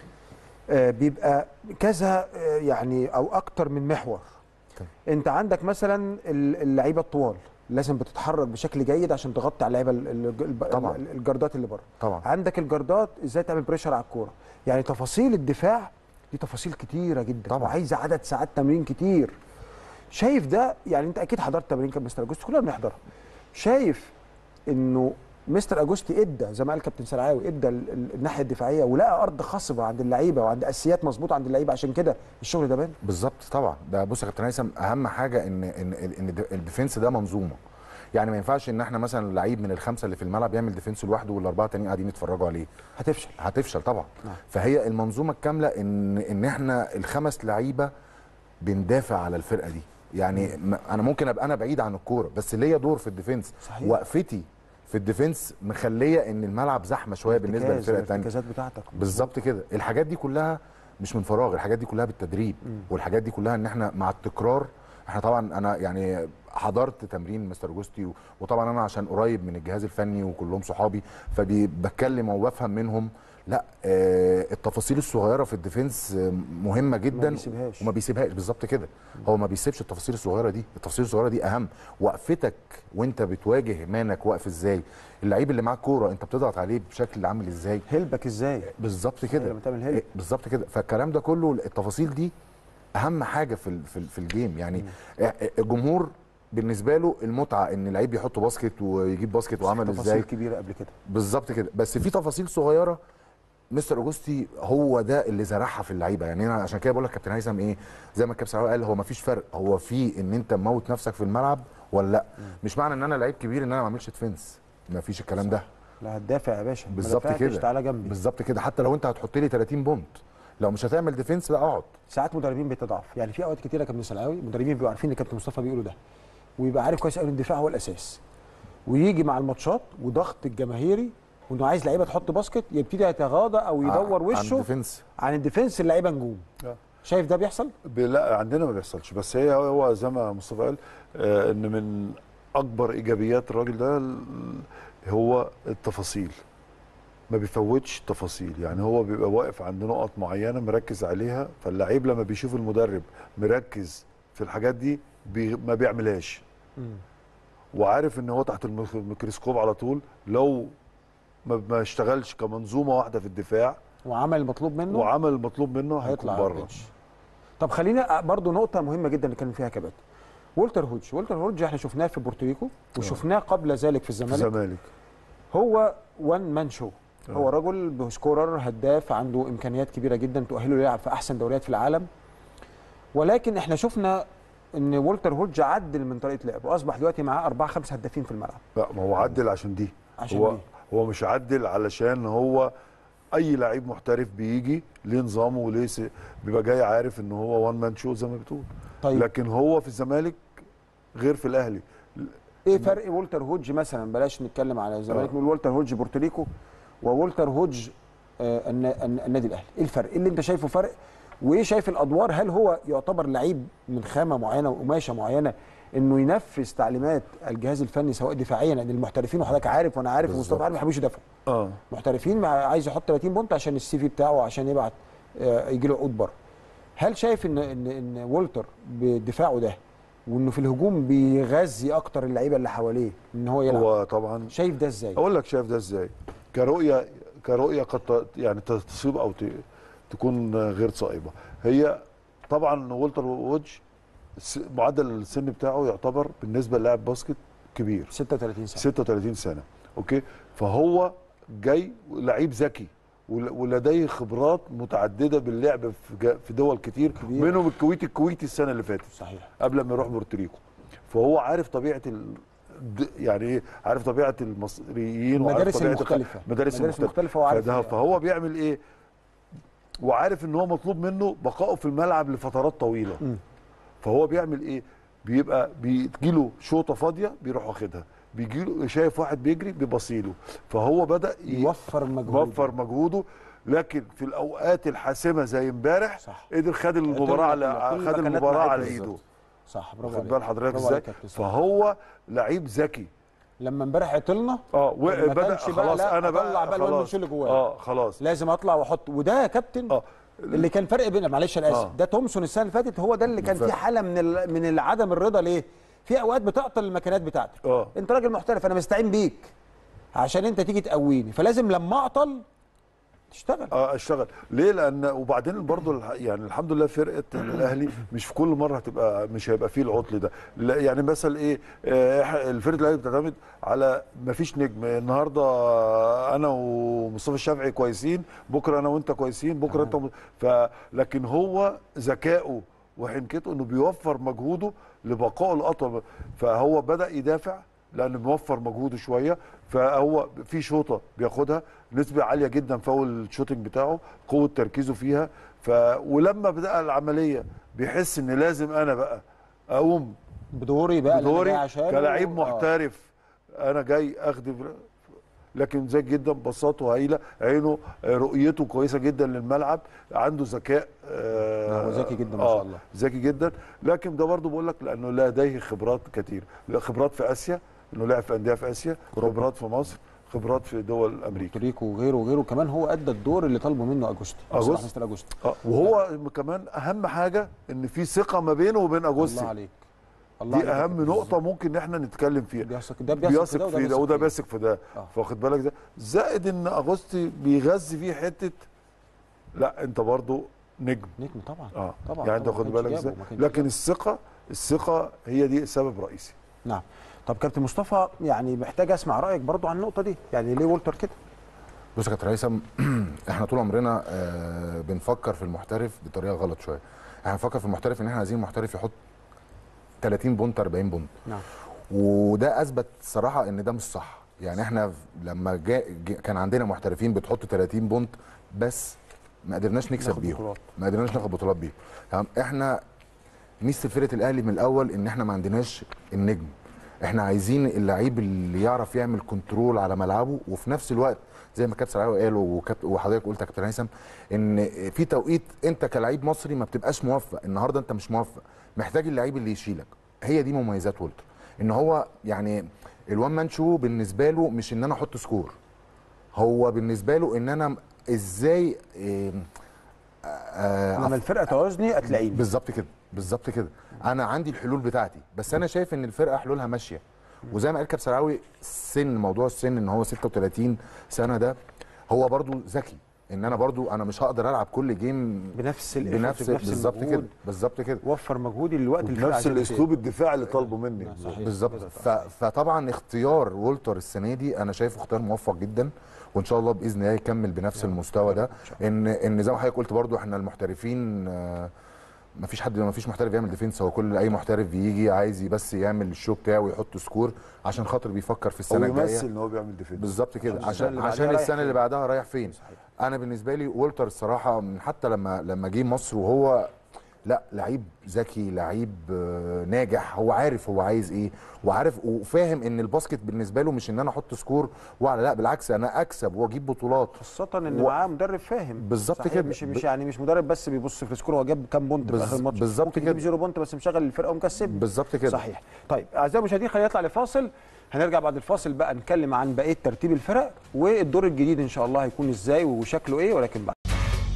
S1: آه، بيبقى كذا آه، يعني او اكتر من محور.
S3: تمام.
S1: انت عندك مثلا ال- اللعيبه الطوال لازم بتتحرك بشكل جيد عشان تغطي على اللعيبه ال- ال- الب-
S3: طبعاً.
S1: ال- الجردات اللي بره.
S3: طبعا
S1: عندك الجردات ازاي تعمل بريشر على الكوره، يعني تفاصيل الدفاع دي تفاصيل كتيره جدا
S3: طبعاً.
S1: وعايزه عدد ساعات تمرين كتير. شايف ده؟ يعني انت اكيد حضرت تمرين كان مستر اجوستي، كلنا بنحضرها. شايف انه مستر اجوستي ادى زي ما قال كابتن سرعاوي ادى ال- ال- الناحيه الدفاعيه ولقى ارض خصبه عند اللعيبه وعند اساسيات مظبوطه عند اللعيبه، عشان كده الشغل ده بان.
S3: بالظبط طبعا. ده بص يا كابتن هيثم، اهم حاجه ان ان ان الديفنس ده منظومه. يعني ما ينفعش ان احنا مثلا لعيب من الخمسه اللي في الملعب يعمل ديفنس لوحده والاربعه التانيين قاعدين يتفرجوا عليه،
S1: هتفشل.
S3: هتفشل طبعا.
S1: نعم.
S3: فهي المنظومه الكامله ان ان احنا الخمس لعيبه بندافع على الفرقه دي. يعني م- انا ممكن ابقى انا بعيد عن الكوره بس ليا دور في الديفنس.
S1: صحيح.
S3: وقفتي في الديفنس مخليه ان الملعب زحمه شويه بالنسبه
S1: ارتكاز،
S3: للفرقه الثانيه.
S1: الارتكازات بتاعتك
S3: بالظبط كده. الحاجات دي كلها مش من فراغ، الحاجات دي كلها بالتدريب.
S1: مم.
S3: والحاجات دي كلها ان احنا مع التكرار. احنا طبعا انا يعني حضرت تمرين مستر جوستي و- وطبعا انا عشان قريب من الجهاز الفني وكلهم صحابي فبتكلم وبفهم منهم. لا آه التفاصيل الصغيره في الديفنس آه، مهمه جدا.
S1: بيسيبهاش.
S3: وما بيسيبهاش. بالظبط كده. هو ما بيسيبش التفاصيل الصغيره دي. التفاصيل الصغيره دي اهم. وقفتك وانت بتواجه مانك واقف ازاي، اللعيب اللي معاك كوره انت بتضغط عليه بشكل عامل ازاي.
S1: هلبك ازاي
S3: بالظبط كده.
S1: لما تعمل هيلب.
S3: إيه، بالظبط كده. فالكلام ده كله التفاصيل دي اهم حاجه في ال- في ال- في الجيم. يعني آه، الجمهور بالنسبه له المتعه ان اللعيب يحط باسكت ويجيب باسكت وعمل
S1: تفاصيل
S3: ازاي.
S1: كبيره قبل كده.
S3: بالظبط كده. بس في تفاصيل صغيره مستر اوجوستي هو ده اللي زرعها في اللعيبه. يعني انا عشان كده بقول لك كابتن هيثم ايه، زي ما الكابتن سعود قال، هو ما فيش فرق، هو في ان انت مموت نفسك في الملعب ولا لا. مش معنى ان انا لعيب كبير ان انا ما اعملش ديفنس، ما فيش الكلام ده.
S1: لا هتدافع يا باشا. ما
S3: بالظبط
S1: دافعتش
S3: كده.
S1: تعالى جنبي.
S3: بالظبط كده. حتى لو انت هتحط لي تلاتين بونت لو مش هتعمل ديفنس لا اقعد.
S1: ساعات مدربين بتضعف، يعني في اوقات كتيره يا كابتن سلعاوي مدربين بيبقوا عارفين ان كابتن مصطفى بيقولوا ده ويبقى عارف كويس قوي ان الدفاع هو الاساس، ويجي مع الماتشات وضغط الجماهيري وانه عايز لعيبه تحط باسكت يبتدي يتغاضى او يدور
S3: عن
S1: وشه
S3: الديفنس.
S1: عن الديفنس اللعيبه نجوم.
S2: آه.
S1: شايف ده بيحصل؟
S2: ب- لا عندنا ما بيحصلش. بس هي هو زي ما مصطفى قال آه، ان من اكبر ايجابيات الراجل ده ال- هو التفاصيل. ما بيفوتش تفاصيل. يعني هو بيبقى واقف عند نقط معينه مركز عليها، فاللعيب لما بيشوف المدرب مركز في الحاجات دي بي ما بيعملهاش. وعارف ان هو تحت الميك- الميكروسكوب على طول. لو ما ما اشتغلش كمنظومه واحده في الدفاع
S1: وعمل المطلوب منه
S2: وعمل المطلوب منه هيكون
S1: هيطلع
S2: بره.
S1: بره. طب خلينا برضو نقطه مهمه جدا نتكلم فيها كابتن. والتر هودج، والتر هودج احنا شفناه في بورتوريكو وشفناه قبل ذلك في الزمالك.
S2: الزمالك
S1: هو وان مان شو. هو رجل سكورر هداف عنده امكانيات كبيره جدا تؤهله يلعب في احسن دوريات في العالم، ولكن احنا شفنا ان والتر هودج عدل من طريقه لعبه واصبح دلوقتي معاه اربعه خمسه هدافين في الملعب.
S2: لا، ما هو عدل عشان دي.
S1: عشان
S2: هو
S1: دي.
S2: هو مش عدل علشان هو اي لعيب محترف بيجي ليه نظامه وليه س- بيبقى جاي عارف ان هو وان مان شو زي ما بتقول.
S1: طيب.
S2: لكن هو في الزمالك غير في الاهلي.
S1: ايه فرق والتر هودج مثلا؟ بلاش نتكلم على الزمالك،
S2: آه.
S1: نقول والتر هودج بورتوريكو وولتر هودج آه النا- النا- النادي الاهلي. ايه الفرق؟ ايه اللي انت شايفه فرق؟ وايه شايف الادوار؟ هل هو يعتبر لعيب من خامه معينه وقماشه معينه انه ينفذ تعليمات الجهاز الفني سواء دفاعيا؟ لان المحترفين وحضرتك عارف وانا عارف ومصطفى عارف ما بيحبوش يدافعوا.
S2: اه
S1: محترفين مع- عايز يحط ثلاثين بونت عشان السي في بتاعه عشان يبعت آه يجي له عقود بره. هل شايف ان ان ان والتر بدفاعه ده وانه في الهجوم بيغذي اكتر اللعيبه اللي حواليه ان هو يلعب؟
S2: هو طبعا
S1: شايف ده ازاي؟
S2: اقول لك شايف ده ازاي. كرؤيه كرؤيه قد ت- يعني تصيب او ت- تكون غير صائبه. هي طبعا والتر وودج س- معدل السن بتاعه يعتبر بالنسبه للاعب باسكت كبير،
S1: ستة وثلاثين سنه.
S2: ستة وثلاثين سنه. اوكي، فهو جاي لعيب ذكي ول- ولديه خبرات متعدده باللعب في جا- في دول كتير
S1: كبير.
S2: منهم الكويت الكويتي السنه اللي فاتت
S1: صحيح.
S2: قبل ما يروح بورتوريكو. فهو عارف طبيعه ال... د- يعني ايه، عارف طبيعه المصريين وعارف
S1: المدارس
S2: طبيعه
S1: المختلفة.
S2: المدارس
S1: المدارس المختلفة هو عارف
S2: فده-
S1: فيها.
S2: فهو بيعمل ايه، وعارف ان هو مطلوب منه بقائه في الملعب لفترات طويله.
S1: م.
S2: فهو بيعمل ايه، بيبقى بيجيله شوطه فاضيه بيروح واخدها، بيجيله شايف واحد بيجري بيبصيله. فهو بدا ي-
S1: يوفر مجهود.
S2: يوفر مجهوده. لكن في الاوقات الحاسمه زي امبارح
S1: صح.
S2: قدر خد المباراه على
S1: كل
S2: خد
S1: مكانات
S2: المباراه
S1: معاك
S2: على
S1: بالظبط.
S2: ايده.
S1: صح، برافو
S2: واخد
S1: عليك.
S2: بال حضرتك
S1: برافو
S2: ازاي؟
S1: عليك يا كابتن.
S2: فهو لعيب ذكي.
S1: لما امبارح عطلنا
S2: اه
S1: ما
S2: وبدا
S1: كانش بقى
S2: خلاص
S1: لا
S2: انا
S1: اطلع
S2: بقى
S1: بقى الواد
S2: خلاص
S1: منشور اللي جوايا.
S2: اه خلاص
S1: لازم اطلع واحط. وده يا كابتن
S2: اه
S1: اللي كان فرق بين، معلش انا اسف،
S2: آه.
S1: ده تومسون السنه اللي فاتت هو ده اللي كان فيه حاله من ال... من عدم الرضا. ليه؟ في اوقات بتعطل المكانات بتاعتك.
S2: اه
S1: انت راجل محترف، انا مستعين بيك عشان انت تيجي تقويني، فلازم لما اعطل تشتغل.
S2: اه اشتغل ليه؟ لان وبعدين برضو الح- يعني الحمد لله فرقه الاهلي مش في كل مره هتبقى مش هيبقى فيه العطل ده. لا يعني مثلا ايه، آه، الفرقه الاهلي بتعتمد على ما فيش نجم. النهارده انا ومصطفى الشافعي كويسين، بكره انا وانت كويسين، بكره انت م- ف لكن هو ذكائه وحنكته انه بيوفر مجهوده لبقائه الاطول. فهو بدا يدافع لانه بيوفر مجهوده شويه. فهو في شوطه بياخدها نسبه عاليه جدا فاول الشوتنج بتاعه، قوه تركيزه فيها. ف ولما بدا العمليه بيحس ان لازم انا بقى اقوم
S1: بدوري بقى اللي أنا
S2: بدوري
S1: جاي عشانه.
S2: كلاعب
S1: آه.
S2: محترف. انا جاي اخدم. لكن ذكي جدا، بساطته هايله، عينه آه، رؤيته كويسه جدا للملعب، عنده ذكاء. آه
S1: هو ذكي جدا ما شاء
S2: آه
S1: الله.
S2: ذكي جدا. لكن ده برضه بقول لك لانه لديه خبرات كتير، خبرات في اسيا، انه لعب في انديه في اسيا، خبرات في مصر، خبرات في دول امريكا.
S1: بورتوريكو وغيره وغيره. كمان هو ادى الدور اللي طالبه منه اجوستي.
S2: أجوستي.
S1: مستر اجوستي.
S2: آه وهو كمان اهم حاجه ان في ثقه ما بينه وبين
S1: الله
S2: اجوستي.
S1: عليك. الله
S2: دي
S1: عليك يا
S2: اهم
S1: كابتن.
S2: نقطه ممكن ان احنا نتكلم فيها.
S1: بيثق ده بيثق
S2: بيثق في ده وده بيثق في ده.
S1: آه.
S2: فواخد بالك ده زائد ان اغسطي بيغذي فيه حته. لا انت برضو نجم.
S1: نجم طبعا.
S2: اه
S1: طبعا
S2: يعني انت
S1: طبعاً.
S2: واخد
S1: ما كانش
S2: بالك
S1: جابه،
S2: ازاي.
S1: ما كانش
S2: لكن
S1: جابه.
S2: الثقه الثقه هي دي سبب رئيسي.
S1: نعم. طب كابتن مصطفى، يعني محتاج اسمع رايك برضو عن النقطه دي. يعني ليه والتر كده؟
S3: بص يا كابتن هيثم، احنا طول عمرنا آه بنفكر في المحترف بطريقه غلط شويه. احنا بنفكر في المحترف ان احنا عايزين محترف يحط ثلاثين بونت أربعين بونت.
S1: نعم.
S3: وده اثبت صراحه ان ده مش صح. يعني احنا لما جا جا كان عندنا محترفين بتحط ثلاثين بونت بس ما قدرناش نكسب
S1: ناخد
S3: بيهم،
S1: بطولات.
S3: ما قدرناش ناخد بطولات بيهم. تمام. احنا ميزه فرقه الاهلي من الاول ان احنا ما عندناش النجم. احنا عايزين اللعيب اللي يعرف يعمل كنترول على ملعبه، وفي نفس الوقت زي ما كابتن سعاوي قال وكابتن وحضرتك قلت يا كابتن هيثم ان في توقيت انت كلاعب مصري ما بتبقاش موفق. النهارده انت مش موفق، محتاج اللعيب اللي يشيلك. هي دي مميزات والتر، ان هو يعني الوان مان شو بالنسبه له مش ان انا احط سكور، هو بالنسبه له ان انا ازاي إيه آه
S1: لما الفرقه تعوزني هتلاقيني.
S3: بالظبط كده، بالظبط كده. انا عندي الحلول بتاعتي، بس انا شايف ان الفرقه حلولها ماشيه. وزي ما قال كابتن سعاوي، السن، موضوع السن ان هو ستة وثلاثين سنه ده هو برضو ذكي. ان انا برضو انا مش هقدر العب كل جيم
S1: بنفس
S3: بنفس بالظبط كده، بالظبط كده.
S1: وفر مجهودي للوقت اللي
S2: نفس الاسلوب الدفاعي اللي طالبه مني.
S3: بالظبط. فطبعا اختيار والتر السنه دي انا شايفه اختيار موفق جدا، وان شاء الله باذن الله يكمل بنفس المستوى ده. ان ان زي ما حضرتك قلت برضو احنا المحترفين ما فيش حد ما فيش محترف يعمل ديفنس، هو كل اي محترف بيجي عايز بس يعمل الشو بتاعه ويحط سكور عشان خاطر بيفكر في السنه الجايه،
S2: هو يمثل ان هو بيعمل ديفنس
S3: بالظبط كده،
S1: عشان
S3: عشان
S1: السنة
S3: عشان
S1: اللي
S3: السنه اللي
S1: بعدها
S3: بعدها رايح فين. انا بالنسبه لي والتر الصراحه من حتى لما لما جه مصر وهو لا لعيب ذكي، لعيب آه، ناجح، هو عارف هو عايز ايه، وعارف وفاهم ان الباسكت بالنسبه له مش ان انا احط سكور وعلى، لا بالعكس انا اكسب واجيب بطولات،
S1: خاصة ان
S3: و...
S1: معاه مدرب فاهم.
S3: بالظبط
S1: صحيح،
S3: كده.
S1: مش
S3: ب-
S1: مش يعني مش مدرب بس بيبص في السكور هو جاب كام بونت في اخر
S3: بز-
S1: الماتش،
S3: بالظبط
S1: ممكن
S3: كده.
S1: يجيب زيرو بونت بس مشغل الفرقه ومكسب.
S3: بالظبط كده.
S1: صحيح. طيب اعزائي المشاهدين خلينا نطلع لفاصل، هنرجع بعد الفاصل بقى نتكلم عن بقيه ترتيب الفرق والدور الجديد ان شاء الله هيكون ازاي وشكله ايه، ولكن بعد.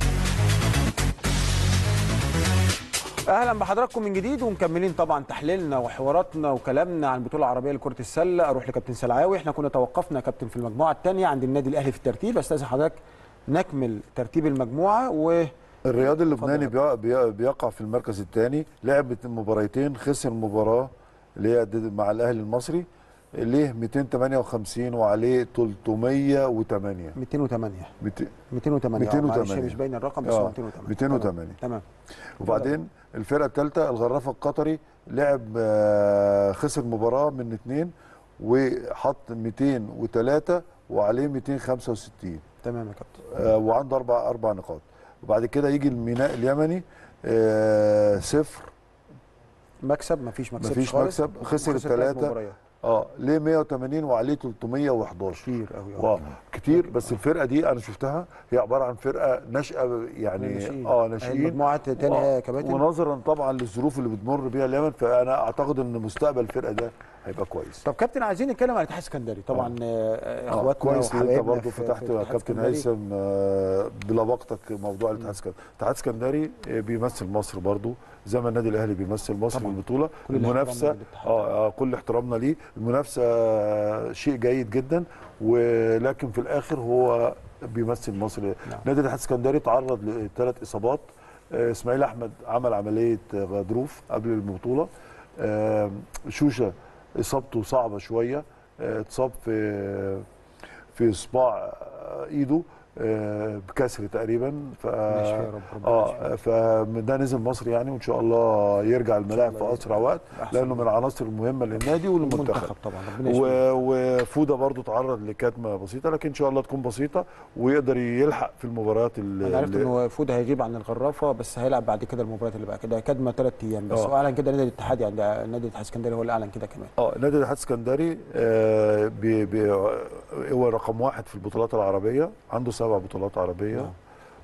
S1: اهلا بحضراتكم من جديد ومكملين طبعا تحليلنا وحواراتنا وكلامنا عن البطوله العربيه لكره السله. اروح لكابتن سلعاوي، احنا كنا توقفنا يا كابتن في المجموعه الثانيه عند النادي الاهلي في الترتيب، استاذن حضرتك نكمل ترتيب المجموعه. و
S2: الرياضي اللبناني بيقع, بيقع, بيقع في المركز الثاني، لعب مباراتين، خسر مباراه اللي هي مع الاهلي المصري، ليه مئتين وثمانية وخمسين وعليه ثلاثمية وثمانية.
S1: مئتين وثمانية
S2: مئتين
S1: مئتين وثمانية
S2: مئتين
S1: معلش
S2: وثمانية.
S1: مش باين الرقم بس
S2: آه.
S1: هو مئتين وثمانية.
S2: مئتين وثمانية.
S1: تمام.
S2: وبعدين الفرقه الثالثه الغرافه القطري، لعب آه، خسر مباراه من اثنين وحط مئتين وثلاثة وعليه مئتين وخمسة وستين.
S1: تمام يا كابتن.
S2: آه، وعنده اربع اربع نقاط. وبعد كده يجي الميناء اليمني آه، صفر،
S1: مكسب مفيش مكسب
S2: مفيش
S1: خالص.
S2: مكسب، خسر
S1: ثلاث
S2: الثلاثه.
S1: مباريات.
S2: اه ليه مئة وثمانين وعليه ثلاثمية وحداشر.
S1: كتير قوي.
S2: اه كتير. بس الفرقه دي انا شفتها هي عباره عن فرقه ناشئه يعني
S1: ناشئين.
S2: اه ناشئين
S1: مجموعه ثانيه يا كباتن.
S2: ونظرا طبعا للظروف اللي بتمر بيها اليمن، فانا اعتقد ان مستقبل الفرقه ده هيبقى كويس.
S1: طب كابتن عايزين نتكلم عن الاتحاد السكندري طبعا. آه. اخواتنا
S2: كويس ان انت برضه
S1: في-
S2: فتحت
S1: في
S2: يا
S1: الاتحاد
S2: كابتن
S1: السكندري.
S2: هيثم آه، بلبقتك موضوع الاتحاد السكندري. الاتحاد السكندري آه، بيمثل مصر برضه زي ما النادي الاهلي بيمثل مصر في
S1: طبعاً.
S2: البطوله.
S1: كل
S2: المنافسه
S1: الاحترام للاتحاد.
S2: اه آه، كل احترامنا ليه، المنافسه آه، شيء جيد جدا، ولكن في الاخر هو بيمثل مصر.
S1: نعم.
S2: نادي الاتحاد السكندري تعرض لثلاث اصابات. آه، اسماعيل احمد عمل عمليه غضروف قبل البطوله. آه، شوشه اصابته صعبه شويه، آه، اتصاب في في صباع ايده آه، بكسر تقريبا. ف
S1: ماشي يا رب. ربنا
S2: اه فده نزل مصر يعني، وان شاء الله يرجع الملاعب في
S1: الله
S2: اسرع وقت،
S1: أحسن
S2: لانه من العناصر المهمه للنادي وللمنتخب.
S1: المنتخب طبعا ربنا يشفيه.
S2: و- وفوده برضو تعرض لكتمه بسيطه، لكن ان شاء الله تكون بسيطه ويقدر يلحق في المباريات اللي
S1: انا عرفت انه فود هيغيب عن الغرافه بس هيلعب بعد كده المباريات اللي بعد كده كدمه ثلاث ايام بس.
S2: آه.
S1: واعلن كده نادي الاتحاد، يعني نادي الاتحاد السكندري هو اللي اعلن كده كمان.
S2: اه نادي الاتحاد السكندري آه بي بي هو رقم واحد في البطولات العربيه، عنده سبع بطولات عربيه.
S1: آه.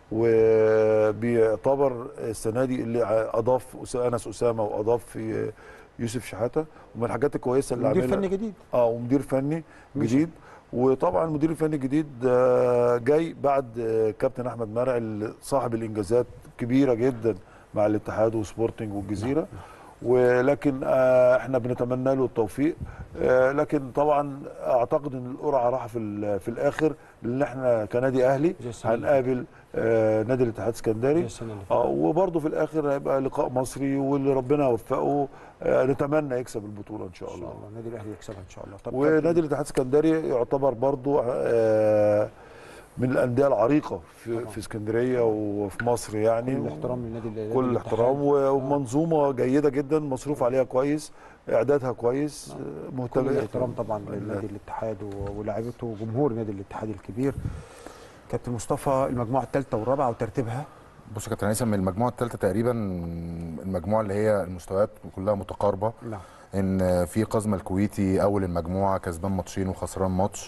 S2: وبيعتبر السنه دي اللي اضاف أس- انس اسامه واضاف يوسف شحاته، ومن الحاجات الكويسه اللي
S1: مدير
S2: عملها
S1: فني جديد.
S2: اه ومدير فني
S1: ماشي.
S2: جديد. وطبعا المدير الفني الجديد آه، جاي بعد آه، كابتن احمد مرعي اللي صاحب الانجازات كبيره جدا مع الاتحاد وسبورتنج والجزيره. ولكن آه، احنا بنتمنى له التوفيق. آه، لكن طبعا اعتقد ان القرعه راح في ال- في الاخر، لان احنا كنادي اهلي
S1: زي السنة اللي فاتت.
S2: هنقابل آه، نادي الاتحاد
S1: زي
S2: السكندري.
S1: السنه اللي فاتت.
S2: اه وبرضه في الاخر هيبقى لقاء مصري، واللي ربنا يوفقه آه، نتمنى يكسب البطوله ان شاء
S1: ان
S2: الله.
S1: شاء الله النادي الاهلي يكسبها ان شاء الله. طب
S2: ونادي
S1: كابتن،
S2: الاتحاد السكندري يعتبر برضو آه، من الانديه العريقه في
S1: طبعاً.
S2: في اسكندريه وفي مصر يعني.
S1: كل الاحترام للنادي الأهلي.
S2: كل الاحترام و- ومنظومه جيده جدا، مصروف عليها كويس، اعدادها كويس، آه،
S1: كل
S2: مهتم.
S1: الاحترام طبعا لنادي الاتحاد و- ولاعيبته وجمهور نادي الاتحاد الكبير. كابتن مصطفى، المجموعه الثالثه والرابعه وترتيبها.
S3: بص يا كابتن هيثم، من المجموعه الثالثه تقريبا المجموعه اللي هي المستويات كلها متقاربه.
S1: نعم.
S3: ان في قزم الكويتي اول المجموعه كسبان ماتشين وخسران ماتش،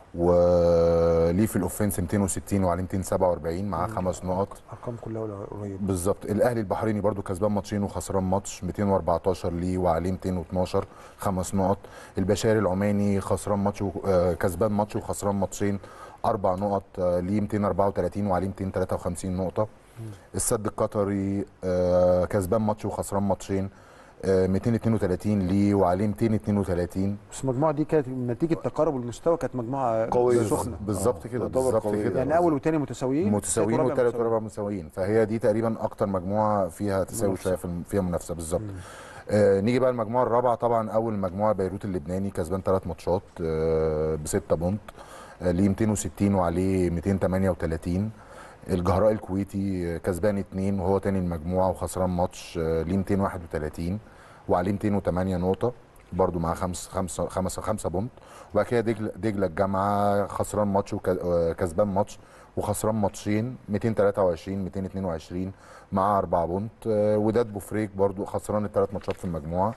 S3: وليه في الاوفنس مئتين وستين وعليه مئتين وسبعة وأربعين معاه خمس نقط.
S1: ارقام كلها قريبه.
S3: بالظبط. الاهلي البحريني برضو كسبان ماتشين وخسران ماتش، مئتين وأربعتاشر ليه وعليه مئتين واثناشر خمس نقط. البشاري العماني خسران ماتش و... آه، كسبان ماتش وخسران ماتشين اربع نقط، آه، ليه مئتين وأربعة وثلاثين وعليه مئتين وثلاثة وخمسين نقطه. السد القطري آه، كسبان ماتش وخسران ماتشين، آه، مئتين واثنين وثلاثين ليه وعليه مئتين واثنين وثلاثين.
S1: بس المجموعه دي كانت نتيجه تقارب المستوى، كانت مجموعه
S2: قوية.
S1: سخنه.
S3: بالظبط كده.
S2: تعتبر
S3: بالظبط
S2: قوية.
S3: كده.
S1: يعني اول وثاني متساويين،
S3: متساويين
S1: والثالث
S3: والثالث
S1: والرابع
S3: والرابع متساويين، فهي دي تقريبا اكتر مجموعه فيها تساوي
S1: منافسة.
S3: شويه في الم- فيها منافسه. بالظبط. آه نيجي بقى المجموعه الرابعه. طبعا اول مجموعه بيروت اللبناني كسبان ثلاث ماتشات آه بسته بونت، آه ليه مئتين وستين وعليه مئتين وثمانية وثلاثين. الجهراء الكويتي كسبان اتنين وهو تاني المجموعه وخسران ماتش، ليه مئتين وواحد وثلاثين وعليه مئتين وثمانية نقطه برضو مع خمس خمسه خمسه خمسه بونت. وبعد كده دجله دجله الجامعه خسران ماتش وكسبان ماتش وخسران ماتشين، مئتين وثلاثة وعشرين مئتين واثنين وعشرين مع اربعه بونت. وداد بوفريك برضو خسران الثلاث ماتشات في المجموعه،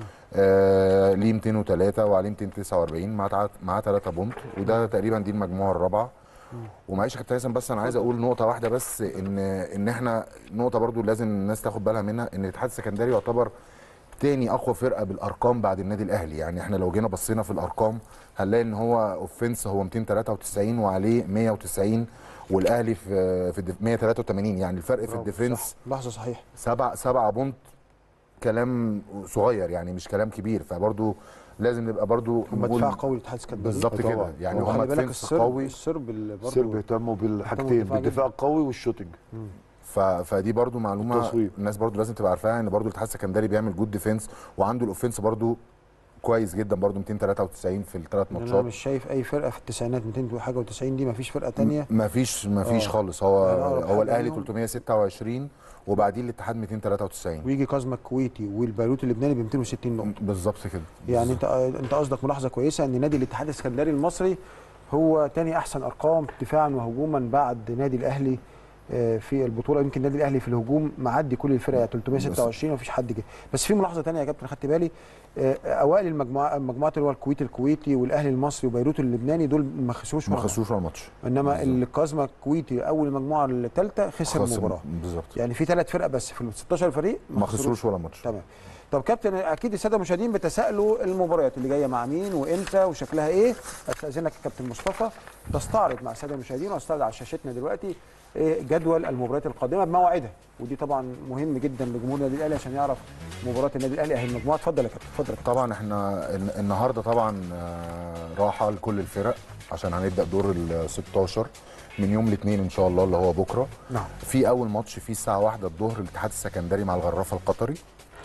S3: آه ليه مئتين وثلاثة وعليه مئتين وتسعة واربعين مع مع ثلاثه بونت، وده تقريبا دي المجموعه الرابعه. ومعلش يا كابتن هيثم، بس انا عايز اقول نقطه واحده بس، ان ان احنا نقطه برضو لازم الناس تاخد بالها منها، ان الاتحاد السكندري يعتبر تاني اقوى فرقه بالارقام بعد النادي الاهلي. يعني احنا لو جينا بصينا في الارقام هنلاقي ان هو اوفنس هو مئتين وثلاثة وتسعين وعليه مئة وتسعين، والاهلي في في مئة وثلاثة وثمانين، يعني الفرق في الديفنس
S1: لحظه صحيح
S3: سبعة سبعة بونت. كلام صغير يعني، مش كلام كبير، فبرضو لازم نبقى برضو
S1: هم دفاع قوي الاتحاد السكندري
S3: بالظبط كده. يعني هم
S1: خلي بالك
S3: ديفنس
S1: السرب
S3: قوي،
S1: السرب
S2: السرب بيهتموا بالحاجتين، بالدفاع القوي والشوتنج.
S3: ف... فدي برضو معلومه
S2: التصوير.
S3: الناس برضو لازم تبقى عارفاها، ان برضو الاتحاد السكندري بيعمل جود ديفنس، وعنده الاوفنس برضو كويس جدا برضو مئتين وثلاثة وتسعين في الثلاث ماتشات.
S1: انا مش شايف اي فرقه في التسعينات مئتين وحاجه و90 دي، ما فيش فرقه ثانيه.
S3: ما فيش ما فيش خالص. هو
S1: يعني
S3: هو الاهلي ثلاثمئة وستة وعشرين وبعديه الاتحاد مئتين وثلاثة وتسعين،
S1: ويجي كازما الكويتي والبيروت اللبناني ب مئتين وستين نقطه
S3: بالظبط كده.
S1: يعني انت انت قصدك ملاحظه كويسه ان نادي الاتحاد السكندري المصري هو ثاني احسن ارقام دفاعا وهجوما بعد نادي الاهلي في البطوله. يمكن النادي الاهلي في الهجوم معدي كل الفرق ثلاثمئة وستة وعشرين ومفيش حد جه. بس في ملاحظه ثانيه يا كابتن خدت بالي، اوائل المجموعه المجموعات اللي هو الكويت الكويتي والاهلي المصري وبيروت اللبناني دول ما خسروش
S3: ما خسروش ولا ماتش،
S1: انما الكازما الكويتي اول المجموعه الثالثه خسر المباراه
S3: بالظبط.
S1: يعني في ثلاث فرق بس في ال ستاشر فريق
S3: ما خسروش ولا ماتش.
S1: تمام. طب كابتن، اكيد الساده المشاهدين بتسالوا المباريات اللي جايه مع مين وامتى وشكلها ايه. استاذنك كابتن مصطفى تستعرض مع الساده المشاهدين، واستعرض على شاشتنا دلوقتي جدول المباريات القادمه بمواعيدها، ودي طبعا مهم جدا لجمهور النادي الاهلي عشان يعرف مباراه النادي الاهلي اهي المجموعه. اتفضل يا كابتن اتفضل.
S3: طبعا احنا النهارده طبعا راحه لكل الفرق عشان هنبدا دور ال ستاشر من يوم الاثنين ان شاء الله اللي هو بكره.
S1: نعم.
S3: في اول ماتش فيه الساعه واحدة الظهر الاتحاد السكندري مع الغرافه القطري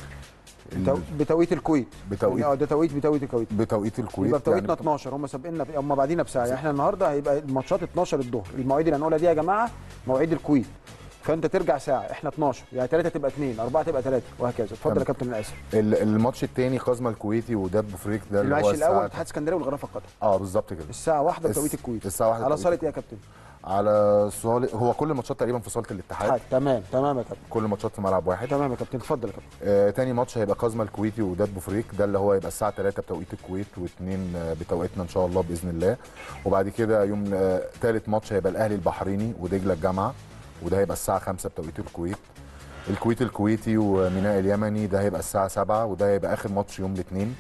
S1: بتوقيت الكويت.
S3: بتوقيت
S1: اه ده توقيت بتوقيت الكويت
S3: بتوقيت الكويت
S1: يبقى بتوقيتنا يعني اتناشر، هم سابقنا هم بعدينا بساعه. يعني احنا النهارده هيبقى الماتشات اتناشر الظهر، المواعيد اللي هنقولها دي يا جماعه مواعيد الكويت، فانت ترجع ساعه، احنا اتناشر يعني ثلاثة تبقى اثنين، أربعة تبقى ثلاثة وهكذا. اتفضل يا كابتن. انا اسف.
S3: الماتش الثاني قازما الكويتي وداد بوفريك ده اللي هو
S1: الاول اتحاد اسكندريه والغرافه القطري.
S3: اه بالظبط كده
S1: الساعه واحدة بتوقيت الكويت.
S3: الساعه واحدة
S1: على صاله ايه يا كابتن؟
S3: على صاله، هو كل الماتشات تقريبا في صاله الاتحاد.
S1: تمام تمام يا كابتن.
S3: كل الماتشات في ملعب واحد.
S1: تمام يا كابتن اتفضل يا كابتن.
S3: آه تاني ماتش هيبقى قازما الكويتي وداد بوفريك، ده اللي هو يبقى الساعه ثلاثة بتوقيت الكويت واثنين بتوقيتنا ان شاء الله باذن الله. وبعد كده يوم آه ثالث ماتش هيبقى الاهلي البحريني ودجله الجامعه، وده هيبقى الساعه خمسة بتوقيت الكويت. الكويت الكويتي وميناء اليمني ده هيبقى الساعه سبعة، وده هيبقى اخر ماتش يوم الاثنين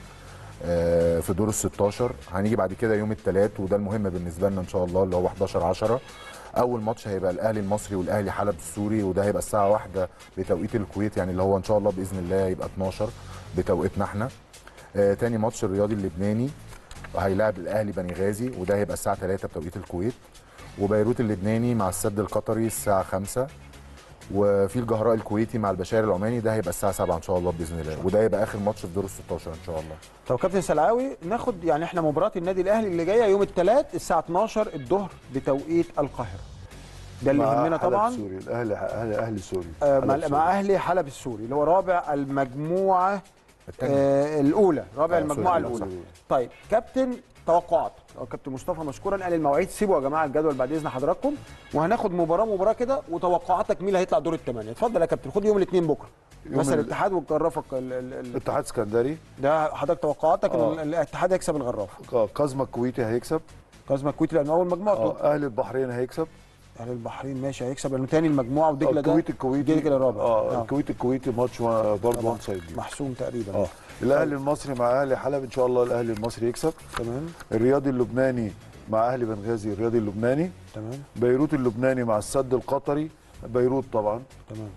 S3: آه في دور ال ستاشر. هنيجي بعد كده يوم الثلاث وده المهم بالنسبه لنا ان شاء الله اللي هو حداشر عشرة. اول ماتش هيبقى الاهلي المصري والاهلي حلب السوري، وده هيبقى الساعه واحدة بتوقيت الكويت، يعني اللي هو ان شاء الله باذن الله هيبقى اتناشر بتوقيتنا احنا. آه تاني ماتش الرياضي اللبناني هيلاعب الاهلي بني غازي، وده هيبقى الساعه ثلاثة بتوقيت الكويت. وبيروت اللبناني مع السد القطري الساعه خمسة. وفي الجهراء الكويتي مع البشاير العماني ده هيبقى الساعه سبعة ان شاء الله باذن الله، وده هيبقى اخر ماتش في دور ال ستاشر ان شاء الله.
S1: طب كابتن سلعاوي، ناخد يعني احنا مباراه النادي الاهلي اللي جايه يوم الثلاث الساعه اتناشر الظهر بتوقيت القاهره، ده اللي يهمنا طبعا.
S2: سوري الاهلي اهلي اهلي سوري
S1: آه مع, مع اهلي حلب السوري اللي هو رابع المجموعه آه الاولى، رابع آه المجموعه الاولى. طيب كابتن، توقعات كابتن مصطفى مشكورا قال المواعيد. سيبوا يا جماعه الجدول بعد اذن حضراتكم، وهناخد مباراه مباراه كده وتوقعاتك مين اللي هيطلع دور الثمانيه. اتفضل يا كابتن. خد يوم الاثنين بكره مثلا الاتحاد والغرافه.
S2: الاتحاد السكندري
S1: ده حضرتك توقعاتك ان الاتحاد هيكسب الغرافه.
S2: قازما الكويتي هيكسب.
S1: قازما الكويتي لانه اول مجموعته.
S2: اهلي البحرين هيكسب.
S1: اهلي البحرين ماشي هيكسب لانه ثاني المجموعه، ودجله ده
S2: الكويت الكويتي
S1: دجله الرابع.
S2: اه الكويت الكويتي ماتش برضه وان سايد
S1: محسوم تقريبا.
S2: اه الاهلي المصري مع اهلي حلب ان شاء الله الاهلي المصري يكسب.
S1: تمام.
S2: الرياضي اللبناني مع اهلي بنغازي الرياضي اللبناني.
S1: تمام.
S2: بيروت اللبناني مع السد القطري بيروت طبعا.
S1: تمام.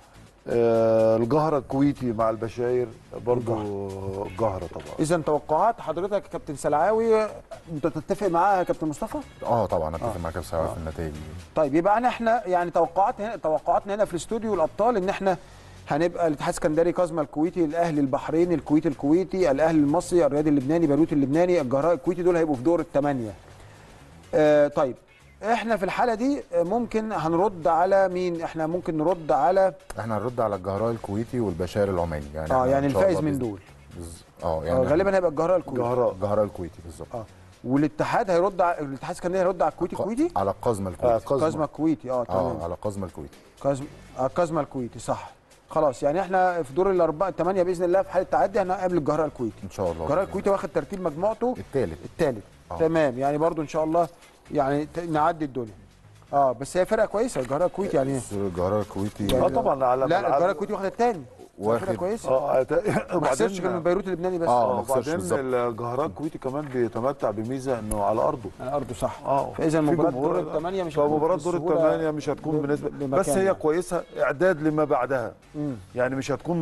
S2: آه الجهره الكويتي مع البشاير برضه الجهره طبعا.
S1: اذا توقعات حضرتك يا كابتن سلعاوي انت تتفق معاها يا كابتن مصطفى؟
S3: اه طبعا اتفق
S1: آه.
S3: مع كابتن سلعاوي
S1: آه.
S3: في النتائج.
S1: طيب يبقى انا احنا يعني توقعات هنا توقعاتنا هنا في الاستوديو الابطال ان احنا هنبقى الاتحاد السكندري قازما الكويتي، الاهلي البحريني، الكويت الكويتي، الاهلي المصري، الرياضي اللبناني، بيروت اللبناني، الجهراء الكويتي، دول هيبقوا في دور الثمانيه. آه طيب احنا في الحاله دي ممكن هنرد على مين؟ احنا ممكن نرد على
S3: احنا هنرد على الجهراء الكويتي والبشار العماني يعني
S1: اه
S3: إحنا
S1: يعني
S3: إن شاء
S1: الفائز
S3: الله
S1: من
S3: بإذن-
S1: دول.
S3: بز- اه
S1: آه
S3: يعني
S1: غالبا هيبقى الجهراء الكويتي.
S2: جهراء
S3: الجهراء الكويتي بالظبط.
S1: اه والاتحاد هيرد على الاتحاد الاسكندري هيرد على الكويتي الكويتي؟
S3: على القزمه
S2: آه
S3: الكويتي.
S2: قزمة.
S1: كازما الكويتي اه تمام.
S3: اه على القزمه الكويتي.
S1: كازما آه كازما الكويتي صح. خلاص يعني احنا في دور الاربعه الثمانيه باذن الله في حاله تعدي هنقابل الجهراء الكويتي.
S3: ان شاء الله.
S1: الجهراء الكويتي واخد ترتيب مجموعته
S3: الثالث.
S1: الثالث.
S3: آه.
S1: تمام يعني برضو ان شاء الله يعني ت- نعدي الدنيا. اه بس هي فرقه كويسه الجهراء الكويتي يعني.
S3: الجهراء الكويتي
S2: اه طبعا على
S1: لا
S2: ملعب-
S1: الجهراء الكويتي واخد الثاني.
S3: واخد-
S1: فرقه كويسه.
S2: اه
S1: ما خسرش غير من بيروت اللبناني بس.
S3: آه،
S2: اه
S3: ما خسرش
S2: وبعدين
S3: بالظبط.
S2: الجهراء الكويتي كمان بيتمتع بميزه انه على ارضه.
S1: على ارضه صح.
S2: اه
S1: فاذا
S2: في
S1: مباراه
S2: جمهور.
S1: دور الثمانيه مش هتكون
S2: فمباراه دور
S1: بالسهولة
S2: الثمانيه مش هتكون
S1: ب-
S2: بالنسبه
S1: بمكان
S2: بس هي
S1: يعني.
S2: كويسه اعداد لما بعدها.
S1: مم.
S2: يعني مش هتكون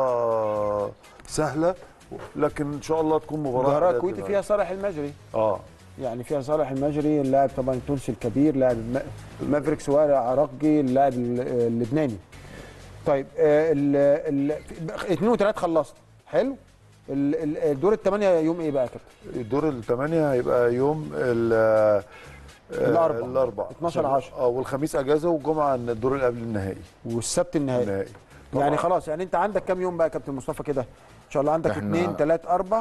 S2: مباراه سهله لكن ان شاء الله تكون مباراه
S1: الجهراء
S2: إعداد
S1: الكويتي
S2: لما-
S1: فيها صالح المجري.
S2: اه
S1: يعني فيها صالح المجري اللاعب طبعا التونسي الكبير لاعب م- مافريك سواري عراقجي اللاعب ال- اللبناني. طيب آه، ال ال اثنين وثلاث خلصت حلو. ال- ال- الدور الثمانيه يوم ايه بقى يا كابتن؟
S2: الدور الثمانيه هيبقى يوم ال
S1: الأربع.
S2: الاربع
S1: اتناشر عشرة.
S2: اه والخميس اجازه والجمعه الدور اللي قبل النهائي.
S1: والسبت النهائي.
S2: النهائي
S1: يعني
S2: طبعاً.
S1: خلاص يعني انت عندك كام يوم بقى يا كابتن مصطفى كده؟ ان شاء الله عندك
S3: إحنا-
S1: اثنين ثلاث اربع.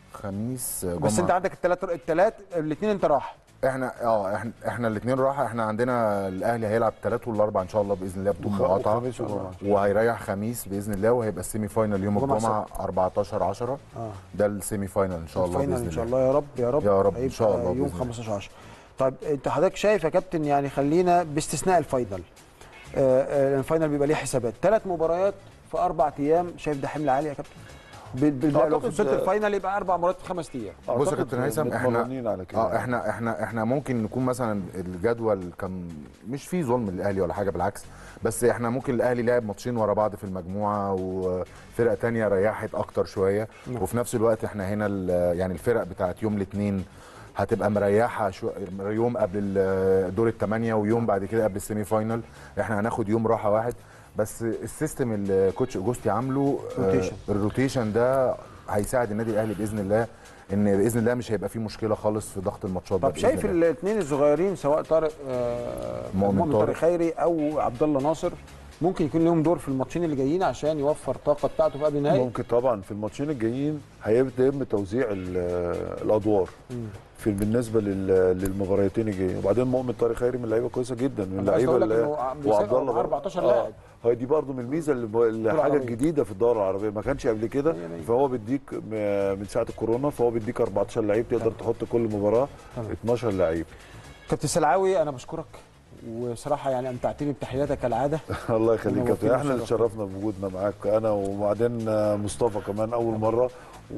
S3: خميس جمعه.
S1: بس انت عندك الثلاث الثلاث الاثنين انت راح.
S3: احنا اه احنا احنا الاثنين راحه. احنا عندنا الاهلي هيلعب الثلاث والاربع ان شاء الله باذن الله بدون
S2: وخ-
S3: مقاطعه.
S2: وخميس وجمعة.
S3: وهيريح خميس باذن الله وهيبقى السيمي فاينال يوم
S1: جمعة
S3: الجمعه اربعتاشر عشرة.
S1: اه
S3: ده السيمي فاينال ان شاء الله
S1: الفاينل
S3: باذن
S1: ان شاء
S3: الله.
S1: الله يا رب يا رب
S3: يا رب إن
S1: هيبقى
S3: شاء الله
S1: يوم
S3: بإذن الله.
S1: خمستاشر عشرة. طيب انت حضرتك شايف يا كابتن يعني خلينا باستثناء الفاينل. آه، آه، الفاينل بيبقى ليه حسابات ثلاث مباريات في اربع ايام. شايف ده حمل عالي يا كابتن؟ بال- بال- لو
S2: أعتقد-
S1: وصلت الفاينل يبقى اربع مرات في خمس ايام.
S3: بص يا
S2: أعتقد
S3: كابتن هيثم احنا
S2: متمرنين على كده.
S3: اه احنا احنا احنا ممكن نكون مثلا الجدول كان مش فيه ظلم للاهلي ولا حاجه بالعكس. بس احنا ممكن الاهلي لعب ماتشين ورا بعض في المجموعه وفرق تانية ريحت اكتر شويه.
S1: نعم.
S3: وفي نفس الوقت احنا هنا ال- يعني الفرق بتاعت يوم الاثنين هتبقى مريحه شو يوم قبل ال- دور الثمانيه ويوم بعد كده قبل السيمي فاينال. احنا هناخد يوم راحه واحد بس. السيستم اللي كوتش اوجوستي عامله آه،
S1: روتيشن.
S3: الروتيشن ده هيساعد النادي الاهلي باذن الله ان باذن الله مش هيبقى فيه مشكله خالص في ضغط الماتشات ده
S1: طب
S3: بإذن
S1: شايف
S3: الله.
S1: الاثنين الصغيرين سواء طارق آه،
S3: مؤمن
S1: مؤمن
S3: طارق.
S1: طارق خيري او عبد الله ناصر ممكن يكون لهم دور في الماتشين اللي جايين عشان يوفر الطاقه بتاعته في قبل النهائي؟
S2: ممكن طبعا في الماتشين الجايين هيبدا يتم توزيع ال- الادوار في بالنسبه لل- للمباراتين الجايين. وبعدين مؤمن طارق خيري من لعيبه كويسه جدا من
S1: أنا
S2: اللعيبه
S1: قصدي أقول لك
S2: اللي
S1: إنه
S2: هي-
S1: بيسابق
S2: وعبد الله
S1: مع
S2: برضه.
S1: أربعتاشر
S2: آه،
S1: لاعب.
S2: هي دي برضه من الميزه اللي ب- اللي حاجه
S1: العربية.
S2: جديده في الدوره العربيه ما كانش قبل كده.
S1: مية مية.
S2: فهو بيديك م- من ساعه الكورونا فهو بيديك اربعتاشر لعيب تقدر تحط كل مباراه
S1: تمام.
S2: اتناشر لعيب.
S1: كابتن سلعاوي انا بشكرك وصراحه يعني امتعتني بتحياتك كالعاده.
S2: الله يخليك يا كابتن.
S1: ونورتنا
S2: احنا اللي
S1: وشرفتنا.
S2: اتشرفنا بوجودنا معاك انا وبعدين مصطفى كمان اول مره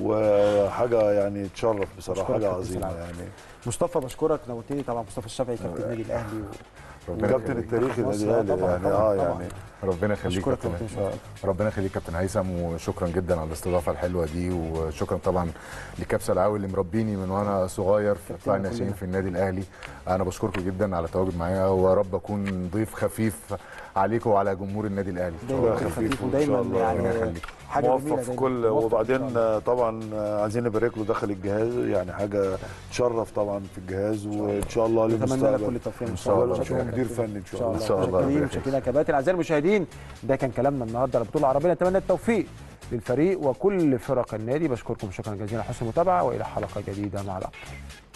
S2: وحاجه يعني تشرف بصراحه
S1: أشكرك
S2: حاجه
S1: كابتن
S2: عظيمه
S1: سلعاوي.
S2: يعني.
S1: مصطفى بشكرك نورتني طبعا. مصطفى الشافعي كابتن النادي الاهلي
S3: ربنا
S2: وكابتن
S3: يخليك.
S2: التاريخي
S1: مصر،
S2: للنادي
S1: طبعاً،
S2: يعني
S1: طبعاً،
S2: اه
S1: طبعاً.
S2: يعني
S3: ربنا يخليك
S1: أشكرك
S3: كابتن
S1: كابتن
S3: هيثم. ربنا يخليك كابتن هيثم وشكرا جدا على الاستضافه الحلوه دي. وشكرا طبعا لكابسه العاوي اللي مربيني من وانا صغير في قطاع
S1: كلنا.
S3: الناشئين في النادي الاهلي. انا بشكركم جدا على التواجد معايا ويا رب اكون ضيف خفيف عليكم وعلى جمهور النادي الاهلي.
S1: دايما
S2: خفيف
S1: خفيف
S2: وإن شاء
S1: ودايما
S2: الله.
S1: يعني
S3: ربنا يخليك.
S1: حاجه
S2: موفق
S1: جميله
S2: في
S1: دايماً.
S2: كل
S1: موفق إن شاء
S2: وبعدين
S1: الله.
S2: آه، طبعا آه، عايزين نبارك له دخل الجهاز يعني حاجه تشرف طبعا في الجهاز وان شاء الله
S1: نتمنى لك كل
S2: للمستقبل.
S1: التوفيق
S3: إن شاء الله.
S1: شكراً
S2: مدير
S1: كابتن.
S2: فني ان
S1: ان
S2: شاء
S1: شاء
S2: الله.
S1: الله.
S3: إن شاء الله.
S1: متشكرين متشكرين يا كباتن. اعزائي المشاهدين ده كان كلامنا النهارده على البطوله العربيه. نتمنى التوفيق للفريق وكل فرق النادي. بشكركم شكرا جزيلا على حسن المتابعه والى حلقه جديده مع الابطال.